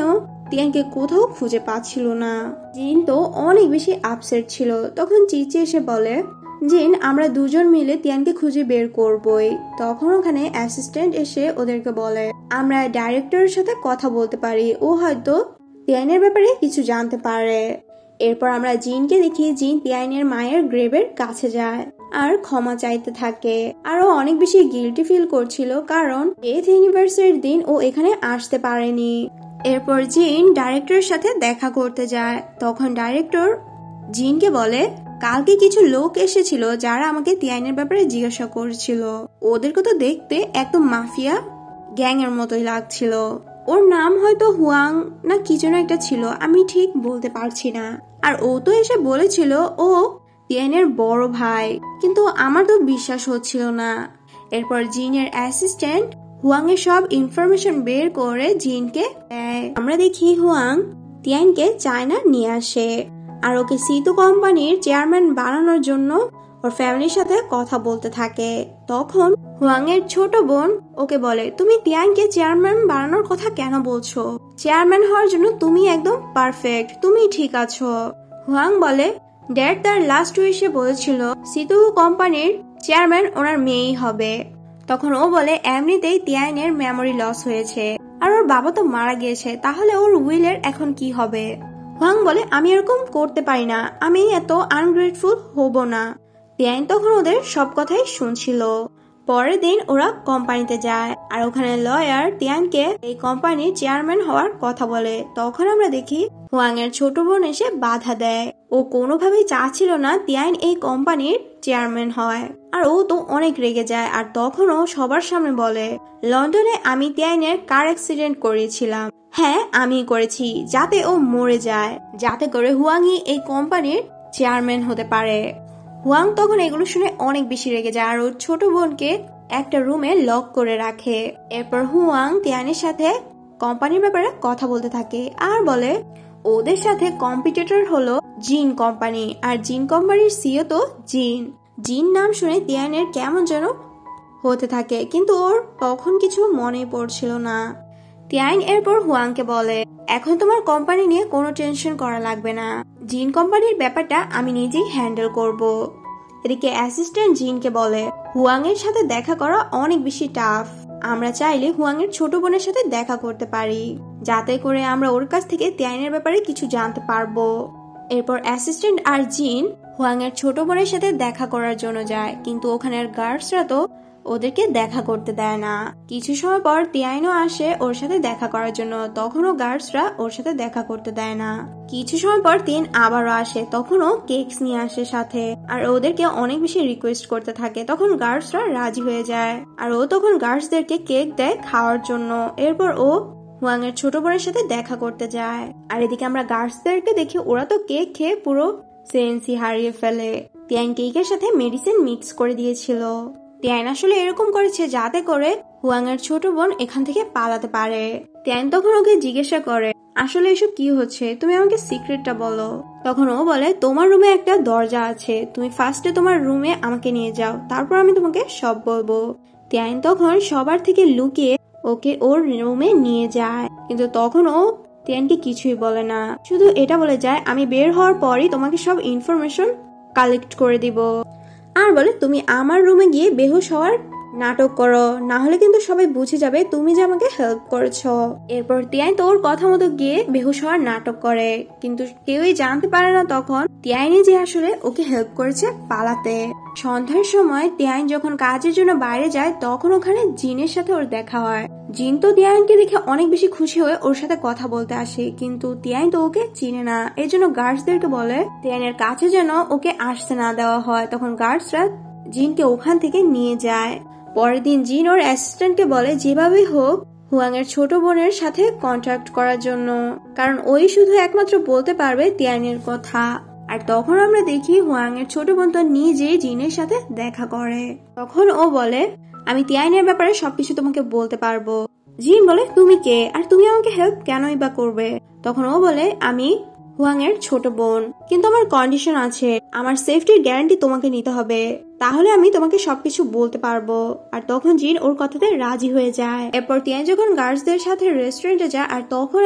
তিয়ানকে কোথাও খুঁজে পাচ্ছিল না। জিন তো অনেক বেশি আপসেট ছিল। তখন চিচি এসে বলে, জিন আমরা দুজন মিলে তিয়ানকে খুঁজে বের করবই। তখন ওখানে অ্যাসিস্ট্যান্ট এসে ওদেরকে বলে, আমরা ডাইরেক্টরের সাথে কথা বলতে পারি, ও হয়তো তিয়ানের ব্যাপারে কিছু জানতে পারে। এরপর আমরা জিনকে দেখি, জিন তিয়ানের মায়ের গ্রেভের কাছে যায় আর ক্ষমা চাইতে থাকে। আর ও অনেক বেশি গিল্টি ফিল করছিল, কারণ ডেথ ইউনিভার্সিটির দিন ও এখানে আসতে পারেনি। এরপর জিন ডাইরেক্টরের সাথে দেখা করতে যায়। তখন ডাইরেক্টর জিনকে বলে, কালকে কিছু লোক এসেছিল যারা আমাকে তিয়ানের ব্যাপারে জিজ্ঞাসা করছিল। ওদেরকে তো দেখতে একদম মাফিয়া গ্যাং এর মতোই লাগছিল। ওর নাম হয়তো হুয়াং না কি যেন একটা ছিল, আমি ঠিক বলতে পারছি না। আর ও তো এসে বলেছিল ও তিয়ানের বড় ভাই, কিন্তু আমার তো বিশ্বাস হচ্ছিল না। এরপর জিনের অ্যাসিস্ট্যান্ট হুয়াং এর সব ইনফরমেশন বের করে জিনকে দেয়। আমরা দেখি হুয়াং তিয়ানকে চায়না নিয়ে আসে আর ওকে সিতু কোম্পানির চেয়ারম্যান বানানোর জন্য ওর ফ্যামিলির সাথে কথা বলতে থাকে। তখন হুয়াং এর ছোট বোন ওকে বলে, তুমি তিয়ানকে চেয়ারম্যান বানানোর কথা কেন বলছো? চেয়ারম্যান হওয়ার জন্য তুমি একদম পারফেক্ট, তুমি ঠিক আছো। হুয়াং বলে, ড্যাড তার লাস্ট উইশে বলেছিল সিতু কোম্পানির চেয়ারম্যান ওনার মেয়েই হবে। তখন ও বলে, এমনিতেই তিয়ানের মেমোরি লস হয়েছে আর ওর বাবা তো মারা গিয়েছে, তাহলে ওর উইলের এখন কি হবে? হুয়াং বলে, আমি এরকম করতে পারি না, আমি এত আনগ্রেটফুল হব না। তিয়ান তখন ওদের সব কথাই শুনছিল। পরের দিন ওরা কোম্পানিতে যায় আর ওখানে লয়ার তিয়ানকে এই কোম্পানির চেয়ারম্যান হওয়ার কথা বলে। তখন আমরা দেখি হুয়াং এর ছোট বোন এসে বাধা দেয়। ও কোনোভাবেই চাচ্ছিল না তিয়ান এই কোম্পানির চেয়ারম্যান হয়, আর ও তো অনেক রেগে যায়। আর তখন ও সবার সামনে বলে, লন্ডনে আমি তিয়ানের কার অ্যাক্সিডেন্ট করিয়েছিলাম, হ্যাঁ আমি করেছি, যাতে ও মরে যায়, যাতে করে হুয়াংই এই কোম্পানির চেয়ারম্যান হতে পারে। হুয়াং তখন এগুলো শুনে অনেক বেশি রেগে যায় আর ওর ছোট বোনকে একটা রুমে লক করে রাখে। এরপর হুয়াং তিয়ানের সাথে কোম্পানির ব্যাপারে কথা বলতে থাকে আর বলে, ওদের সাথে কম্পিটিটর হলো জিন কোম্পানি, আর জিন কোম্পানির সিও তো জিন। জিন নাম শুনে তিয়ানের কেমন যেন হতে থাকে, কিন্তু ওর তখন কিছু মনে পড়ছিল না। তিয়ান এরপর হুয়াংকে বলে, এখন তোমার কোম্পানি নিয়ে কোনো টেনশন করা লাগবে না, জিন কোম্পানির ব্যাপারটা আমি নিজেই হ্যান্ডেল করব। এদিকে অ্যাসিস্ট্যান্ট জিনকে বলে, হুয়াং এর সাথে দেখা করা অনেক বেশি টাফ, আমরা চাইলে হুয়াং এর ছোট বোনের সাথে দেখা করতে পারি, যাতে করে আমরা ওর কাছ থেকে তিয়ানের ব্যাপারে কিছু জানতে পারবো। এরপর অ্যাসিস্ট্যান্ট আর জিন হুয়াং এর ছোট বোনের সাথে দেখা করার জন্য যায়, কিন্তু ওখানের গার্ডসরা তো ওদেরকে দেখা করতে দেয় না। কিছু সময় পর তিয়াইনও আসে ওর সাথে দেখা করার জন্য, তখনও গার্ডসরা ওর সাথে দেখা করতে দেয় না। কিছু সময় পর তিন আবারও আসে, তখনও কেকস নিয়ে আসে সাথে, আর ওদেরকে অনেক বেশি রিকোয়েস্ট করতে থাকে। তখন গার্ডসরা রাজি হয়ে যায় আর ও তখন গার্ডসদেরকে কেক দেয় খাওয়ার জন্য। এরপর ও হুয়াং এর ছোট বোনের সাথে দেখা করতে যায়। আর এদিকে আমরা গার্ডসদেরকে দেখি ওরা তো কেক খেয়ে পুরো সেন্সি হারিয়ে ফেলে। তিয়ান কেকের সাথে মেডিসিন মিক্স করে দিয়েছিল। তিয়ান আসলে এরকম করেছে যাতে করে হুয়াং এর ছোট বোন এখান থেকে পালাতে পারে। তিয়ান তখন ওকে জিজ্ঞাসা করে, আসলে এসব কি হচ্ছে, তুমি আমাকে সিক্রেটটা বলো। তখন ও বলে, তোমার রুমে একটা দরজা আছে, তুমি ফার্স্টে তোমার রুমে আমাকে নিয়ে যাও, তারপর আমি তোমাকে সব বলবো। তিয়ান তখন সবার থেকে লুকিয়ে ওকে ওর রুমে নিয়ে যায়, কিন্তু তখন ও তিয়ানকে কিছুই বলে না, শুধু এটা বলে যায়, আমি বের হওয়ার পরই তোমাকে সব ইনফরমেশন কালেক্ট করে দিব। আর বলে, তুমি আমার রুমে গিয়ে বেহুশ হওয়ার নাটক করো, না হলে কিন্তু সবাই বুঝে যাবে তুমি যে আমাকে হেল্প করেছো। এরপর তিয়ান তো ওর কথা মতো গিয়ে বেহুশ হওয়ার নাটক করে, কিন্তু কেউই জানতে পারে না তখন তিয়াইনি যে আসলে ওকে হেল্প করেছে পালাতে। সন্ধ্যার সময় তিয়ান যখন কাজের জন্য বাইরে যায়, তখন ওখানে জিনের সাথে ওর দেখা হয়। জিন তো তিয়ানকে দেখে অনেক বেশি খুশি হয়ে ওর সাথে কথা বলতে আসে, কিন্তু তিয়ান তো ওকে চিনে না। এর জন্য গার্ডসদেরকে বলে তিয়ানের কাছে যেন ওকে আসতে না দেওয়া হয়। তখন গার্ডসরা জিনকে ওখান থেকে নিয়ে যায়। পরের দিন জিন ওর অ্যাসিস্ট্যান্টকে বলে যেভাবে হোক হুয়াং এর ছোট বোনের সাথে কন্ট্যাক্ট করার জন্য, কারণ ওই শুধু একমাত্র বলতে পারবে তিয়ানের কথা। আর তখন আমরা দেখি হুয়াং এর ছোট বোন তো নিজে জিনের সাথে দেখা করে। তখন ও বলে, আমি তিয়ানের ব্যাপারে সবকিছু তোমাকে বলতে পারবো। জিন বলে, তুমি কে আর তুমি আমাকে হেল্প কেনই বা করবে? তখন ও বলে, আমি হুয়াং এর ছোট বোন, কিন্তু আমার কন্ডিশন আছে, আমার সেফটির গ্যারান্টি তোমাকে নিতে হবে, তাহলে আমি তোমাকে সবকিছু বলতে পারবো। আর তখন জিন ওর কথাতে রাজি হয়ে যায়। এরপর তিয়ান যখন গার্ডসদের সাথে রেস্টুরেন্টে যায়, আর তখন একটা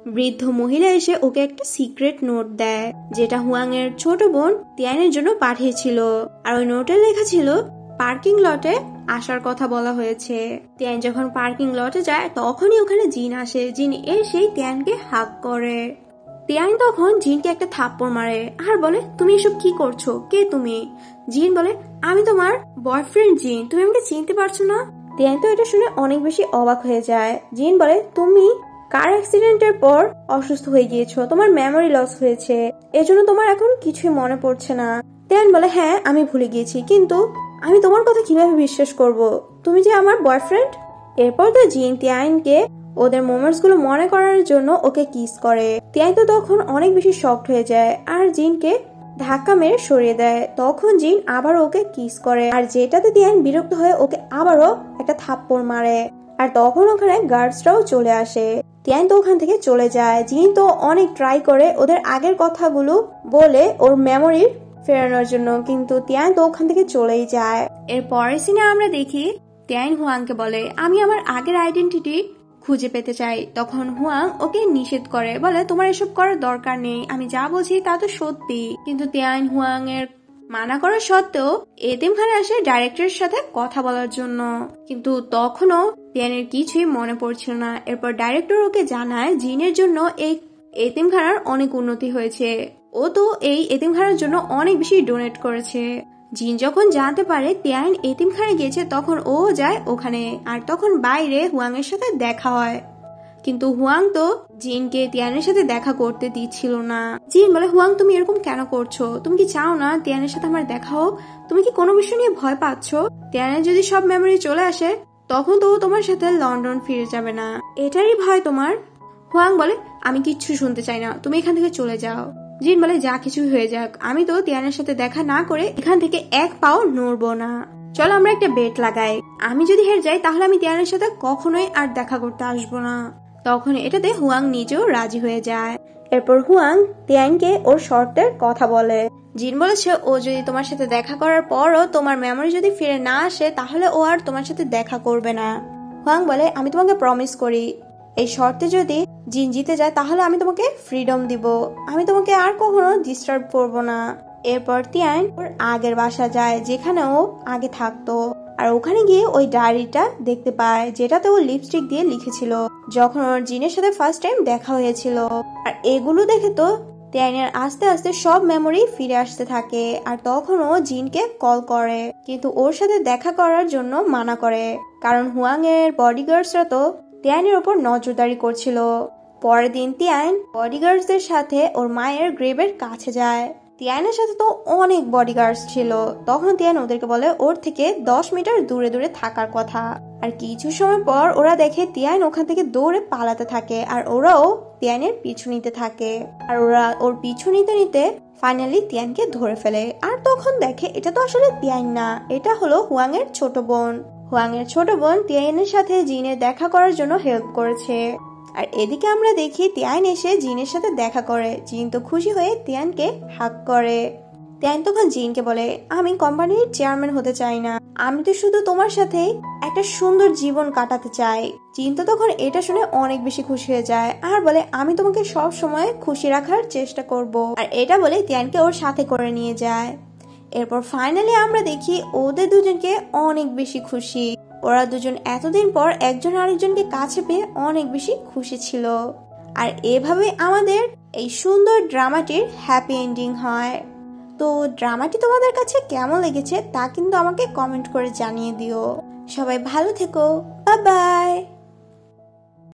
বৃদ্ধ মহিলা এসে ওকে একটা সিক্রেট নোট দেয়, যেটা হুয়াং এর ছোট বোন তিয়ানের জন্য পাঠিয়েছিল। আর ওই নোটে লেখা ছিল পার্কিং লটে আসার কথা বলা হয়েছে। তিয়ান যখন পার্কিং লটে যায় তখনই ওখানে জিন আসে। জিন এসে তিয়ানকে হাগ করে। তিয়ান তখন জিনকে একটা থাপ্পড় মারে আর বলে, তুমি এসব কি করছো? কে তুমি? জিন বলে, আমি তোমার বয়ফ্রেন্ড জিন, তুমি আমাকে চিনতে পারছো না? তিয়ান তো এটা শুনে অনেক বেশি অবাক হয়ে যায়। জিন বলে, তুমি কার অ্যাক্সিডেন্টের পর অসুস্থ হয়ে গিয়েছো, তোমার মেমোরি লস হয়েছে, এজন্য তোমার এখন কিছুই মনে পড়ছে না। তিয়ান বলে, হ্যাঁ আমি ভুলে গিয়েছি, কিন্তু আমি তোমার কথা কিভাবে বিশ্বাস করব? তুমি যে আমার বয়ফ্রেন্ড। এরপর তো জিন তিয়ানকে ওদের মোমেন্টস গুলো মনে করার জন্য ওকে কিস করে। তিয়ান তো তখন অনেক বেশি শকড হয়ে যায় আর জিনকে ধাক্কা মেরে সরিয়ে দেয়। তখন জিন আবার ওকে কিস করে, আর যেটাতে তিয়ান বিরক্ত হয়ে ওকে আবারও একটা থাপ্পড় মারে। আর তখন ওখানে গার্ডসরাও চলে আসে। তিয়ান তো ওখান থেকে চলে যায়। জিন তো অনেক ট্রাই করে ওদের আগের কথাগুলো বলে ওর মেমোরি ফেরানোর জন্য, কিন্তু তিয়ান তো ওখান থেকে চলেই যায়। এর পরের সিনে আমরা দেখি তিয়ান হুয়াংকে বলে, আমি আমার আগের আইডেন্টিটি খুঁজে পেতে চাই। তখন হুয়াং ওকে নিষেধ করে, বলে তোমার এসব করার দরকার নেই, আমি যা বলছি তা তো সত্যি। কিন্তু তিয়ান হুয়াং এর মানা করা সত্ত্বেও এতিমখানায় আসে ডাইরেক্টরের সাথে কথা বলার জন্য, কিন্তু তখনও তিয়ানের কিছুই মনে পড়ছিল না। এরপর ডাইরেক্টর ওকে জানায় জিনের জন্য এই এতিমখানার অনেক উন্নতি হয়েছে, ও তো এই এতিমখানার জন্য অনেক বেশি ডোনেট করেছে। জিন যখন জানতে পারে তিয়ান এতিমখানায় গিয়েছে তখন ও যায় ওখানে, আর তখন বাইরে হুয়াং এর সাথে দেখা হয়। কিন্তু হুয়াং তো জিনকে তিয়ানের সাথে দেখা করতে দিচ্ছিল না। জিন বলে, হুয়াং তুমি এরকম কেন করছো? তুমি কি চাও না তিয়ানের সাথে আমার দেখা হোক? তুমি কি কোনো বিষয় নিয়ে ভয় পাচ্ছ? তিয়ানের যদি সব মেমোরি চলে আসে তখন তো তোমার সাথে লন্ডন ফিরে যাবে না, এটারই ভয় তোমার? হুয়াং বলে, আমি কিচ্ছু শুনতে চাই না, তুমি এখান থেকে চলে যাও। জিন বলে, যা কিছু হয়ে যাক, আমি তো তিয়ানের সাথে দেখা না করে এখান থেকে এক পাও নড়বো না। চলো আমরা একটা বেট লাগাই, আমি যদি হেরে যাই তাহলে আমি তিয়ানের সাথে কখনোই আর দেখা করতে আসবো না। তখন এটাতে হুয়াং নিজেও রাজি হয়ে যায়। এরপর হুয়াং তিয়ানকে ওর শর্তের কথা বলে। জিন বলেছে, ও যদি তোমার সাথে দেখা করার পরও তোমার মেমোরি যদি ফিরে না আসে তাহলে ও আর তোমার সাথে দেখা করবে না। হুয়াং বলে, আমি তোমাকে প্রমিস করি এই শর্তে যদি জিন জিতে যায় তাহলে আমি তোমাকে ফ্রিডম দিব, আমি তোমাকে আর কখনো ডিস্টার্ব করব না। এরপর তিয়ান ওর আগের বাসা যায় যেখানে ও আগে থাকতো, আর ওখানে গিয়ে ওই ডায়েরিটা দেখতে পায় যেটাতে ও লিপস্টিক দিয়ে লিখেছিল যখন ওর জিনের সাথে ফার্স্ট টাইম দেখা হয়েছিল। আর এগুলো দেখে তো তিয়ানের আস্তে আস্তে সব মেমোরি ফিরে আসতে থাকে। আর তখন ও জিনকে কল করে, কিন্তু ওর সাথে দেখা করার জন্য মানা করে, কারণ হুয়াং এর বডিগার্ডসরা তো তিয়ানের ওপর নজরদারি করছিল। পরের দিন তিয়ান বডিগার্ডসদের সাথে ওর মায়ের গ্রেভের কাছে যায়। তিয়ানের সাথে তো অনেক বডিগার্ডস ছিল। তখন তিয়ান ওদেরকে বলে ওর থেকে দশ মিটার দূরে দূরে থাকার কথা। আর কিছু সময় পর ওরা দেখে তিয়ান ওখান থেকে দৌড়ে পালাতে থাকে, আর ওরাও তিয়ানের পিছু নিতে থাকে। আর ওরা ওর পিছু নিতে নিতে ফাইনালি তিয়ানকে ধরে ফেলে। আর তখন দেখে এটা তো আসলে তিয়ান না, এটা হলো হুয়াং এর ছোট বোন। হুয়াং এর ছোট বোন তিয়ানের সাথে জিনের দেখা করার জন্য হেল্প করেছে। আর এদিকে আমরা দেখি তিয়ান এসে জিনের সাথে দেখা করে। জিন তো খুশি হয়ে তিয়ানকে হাগ করে। তিয়ান তখন জিনকে বলে, আমি কোম্পানির চেয়ারম্যান হতে চাই না, আমি তো শুধু তোমার সাথে একটা সুন্দর জীবন কাটাতে চাই। জিন তো তখন এটা শুনে অনেক বেশি খুশি হয়ে যায় আর বলে, আমি তোমাকে সব সময় খুশি রাখার চেষ্টা করব। আর এটা বলে তিয়ানকে ওর সাথে করে নিয়ে যায়। এরপর ফাইনালি আমরা দেখি ওদের দুজনকে অনেক বেশি খুশি। ওরা দুজন এতদিন পর একজন আরেকজনকে কাছে পেয়ে অনেক বেশি খুশি ছিল। আর এভাবে আমাদের এই সুন্দর ড্রামাটির হ্যাপি এন্ডিং হয়। তো ড্রামাটি তোমাদের কাছে কেমন লেগেছে তা কিন্তু আমাকে কমেন্ট করে জানিয়ে দিও। সবাই ভালো থেকো, বাই বাই।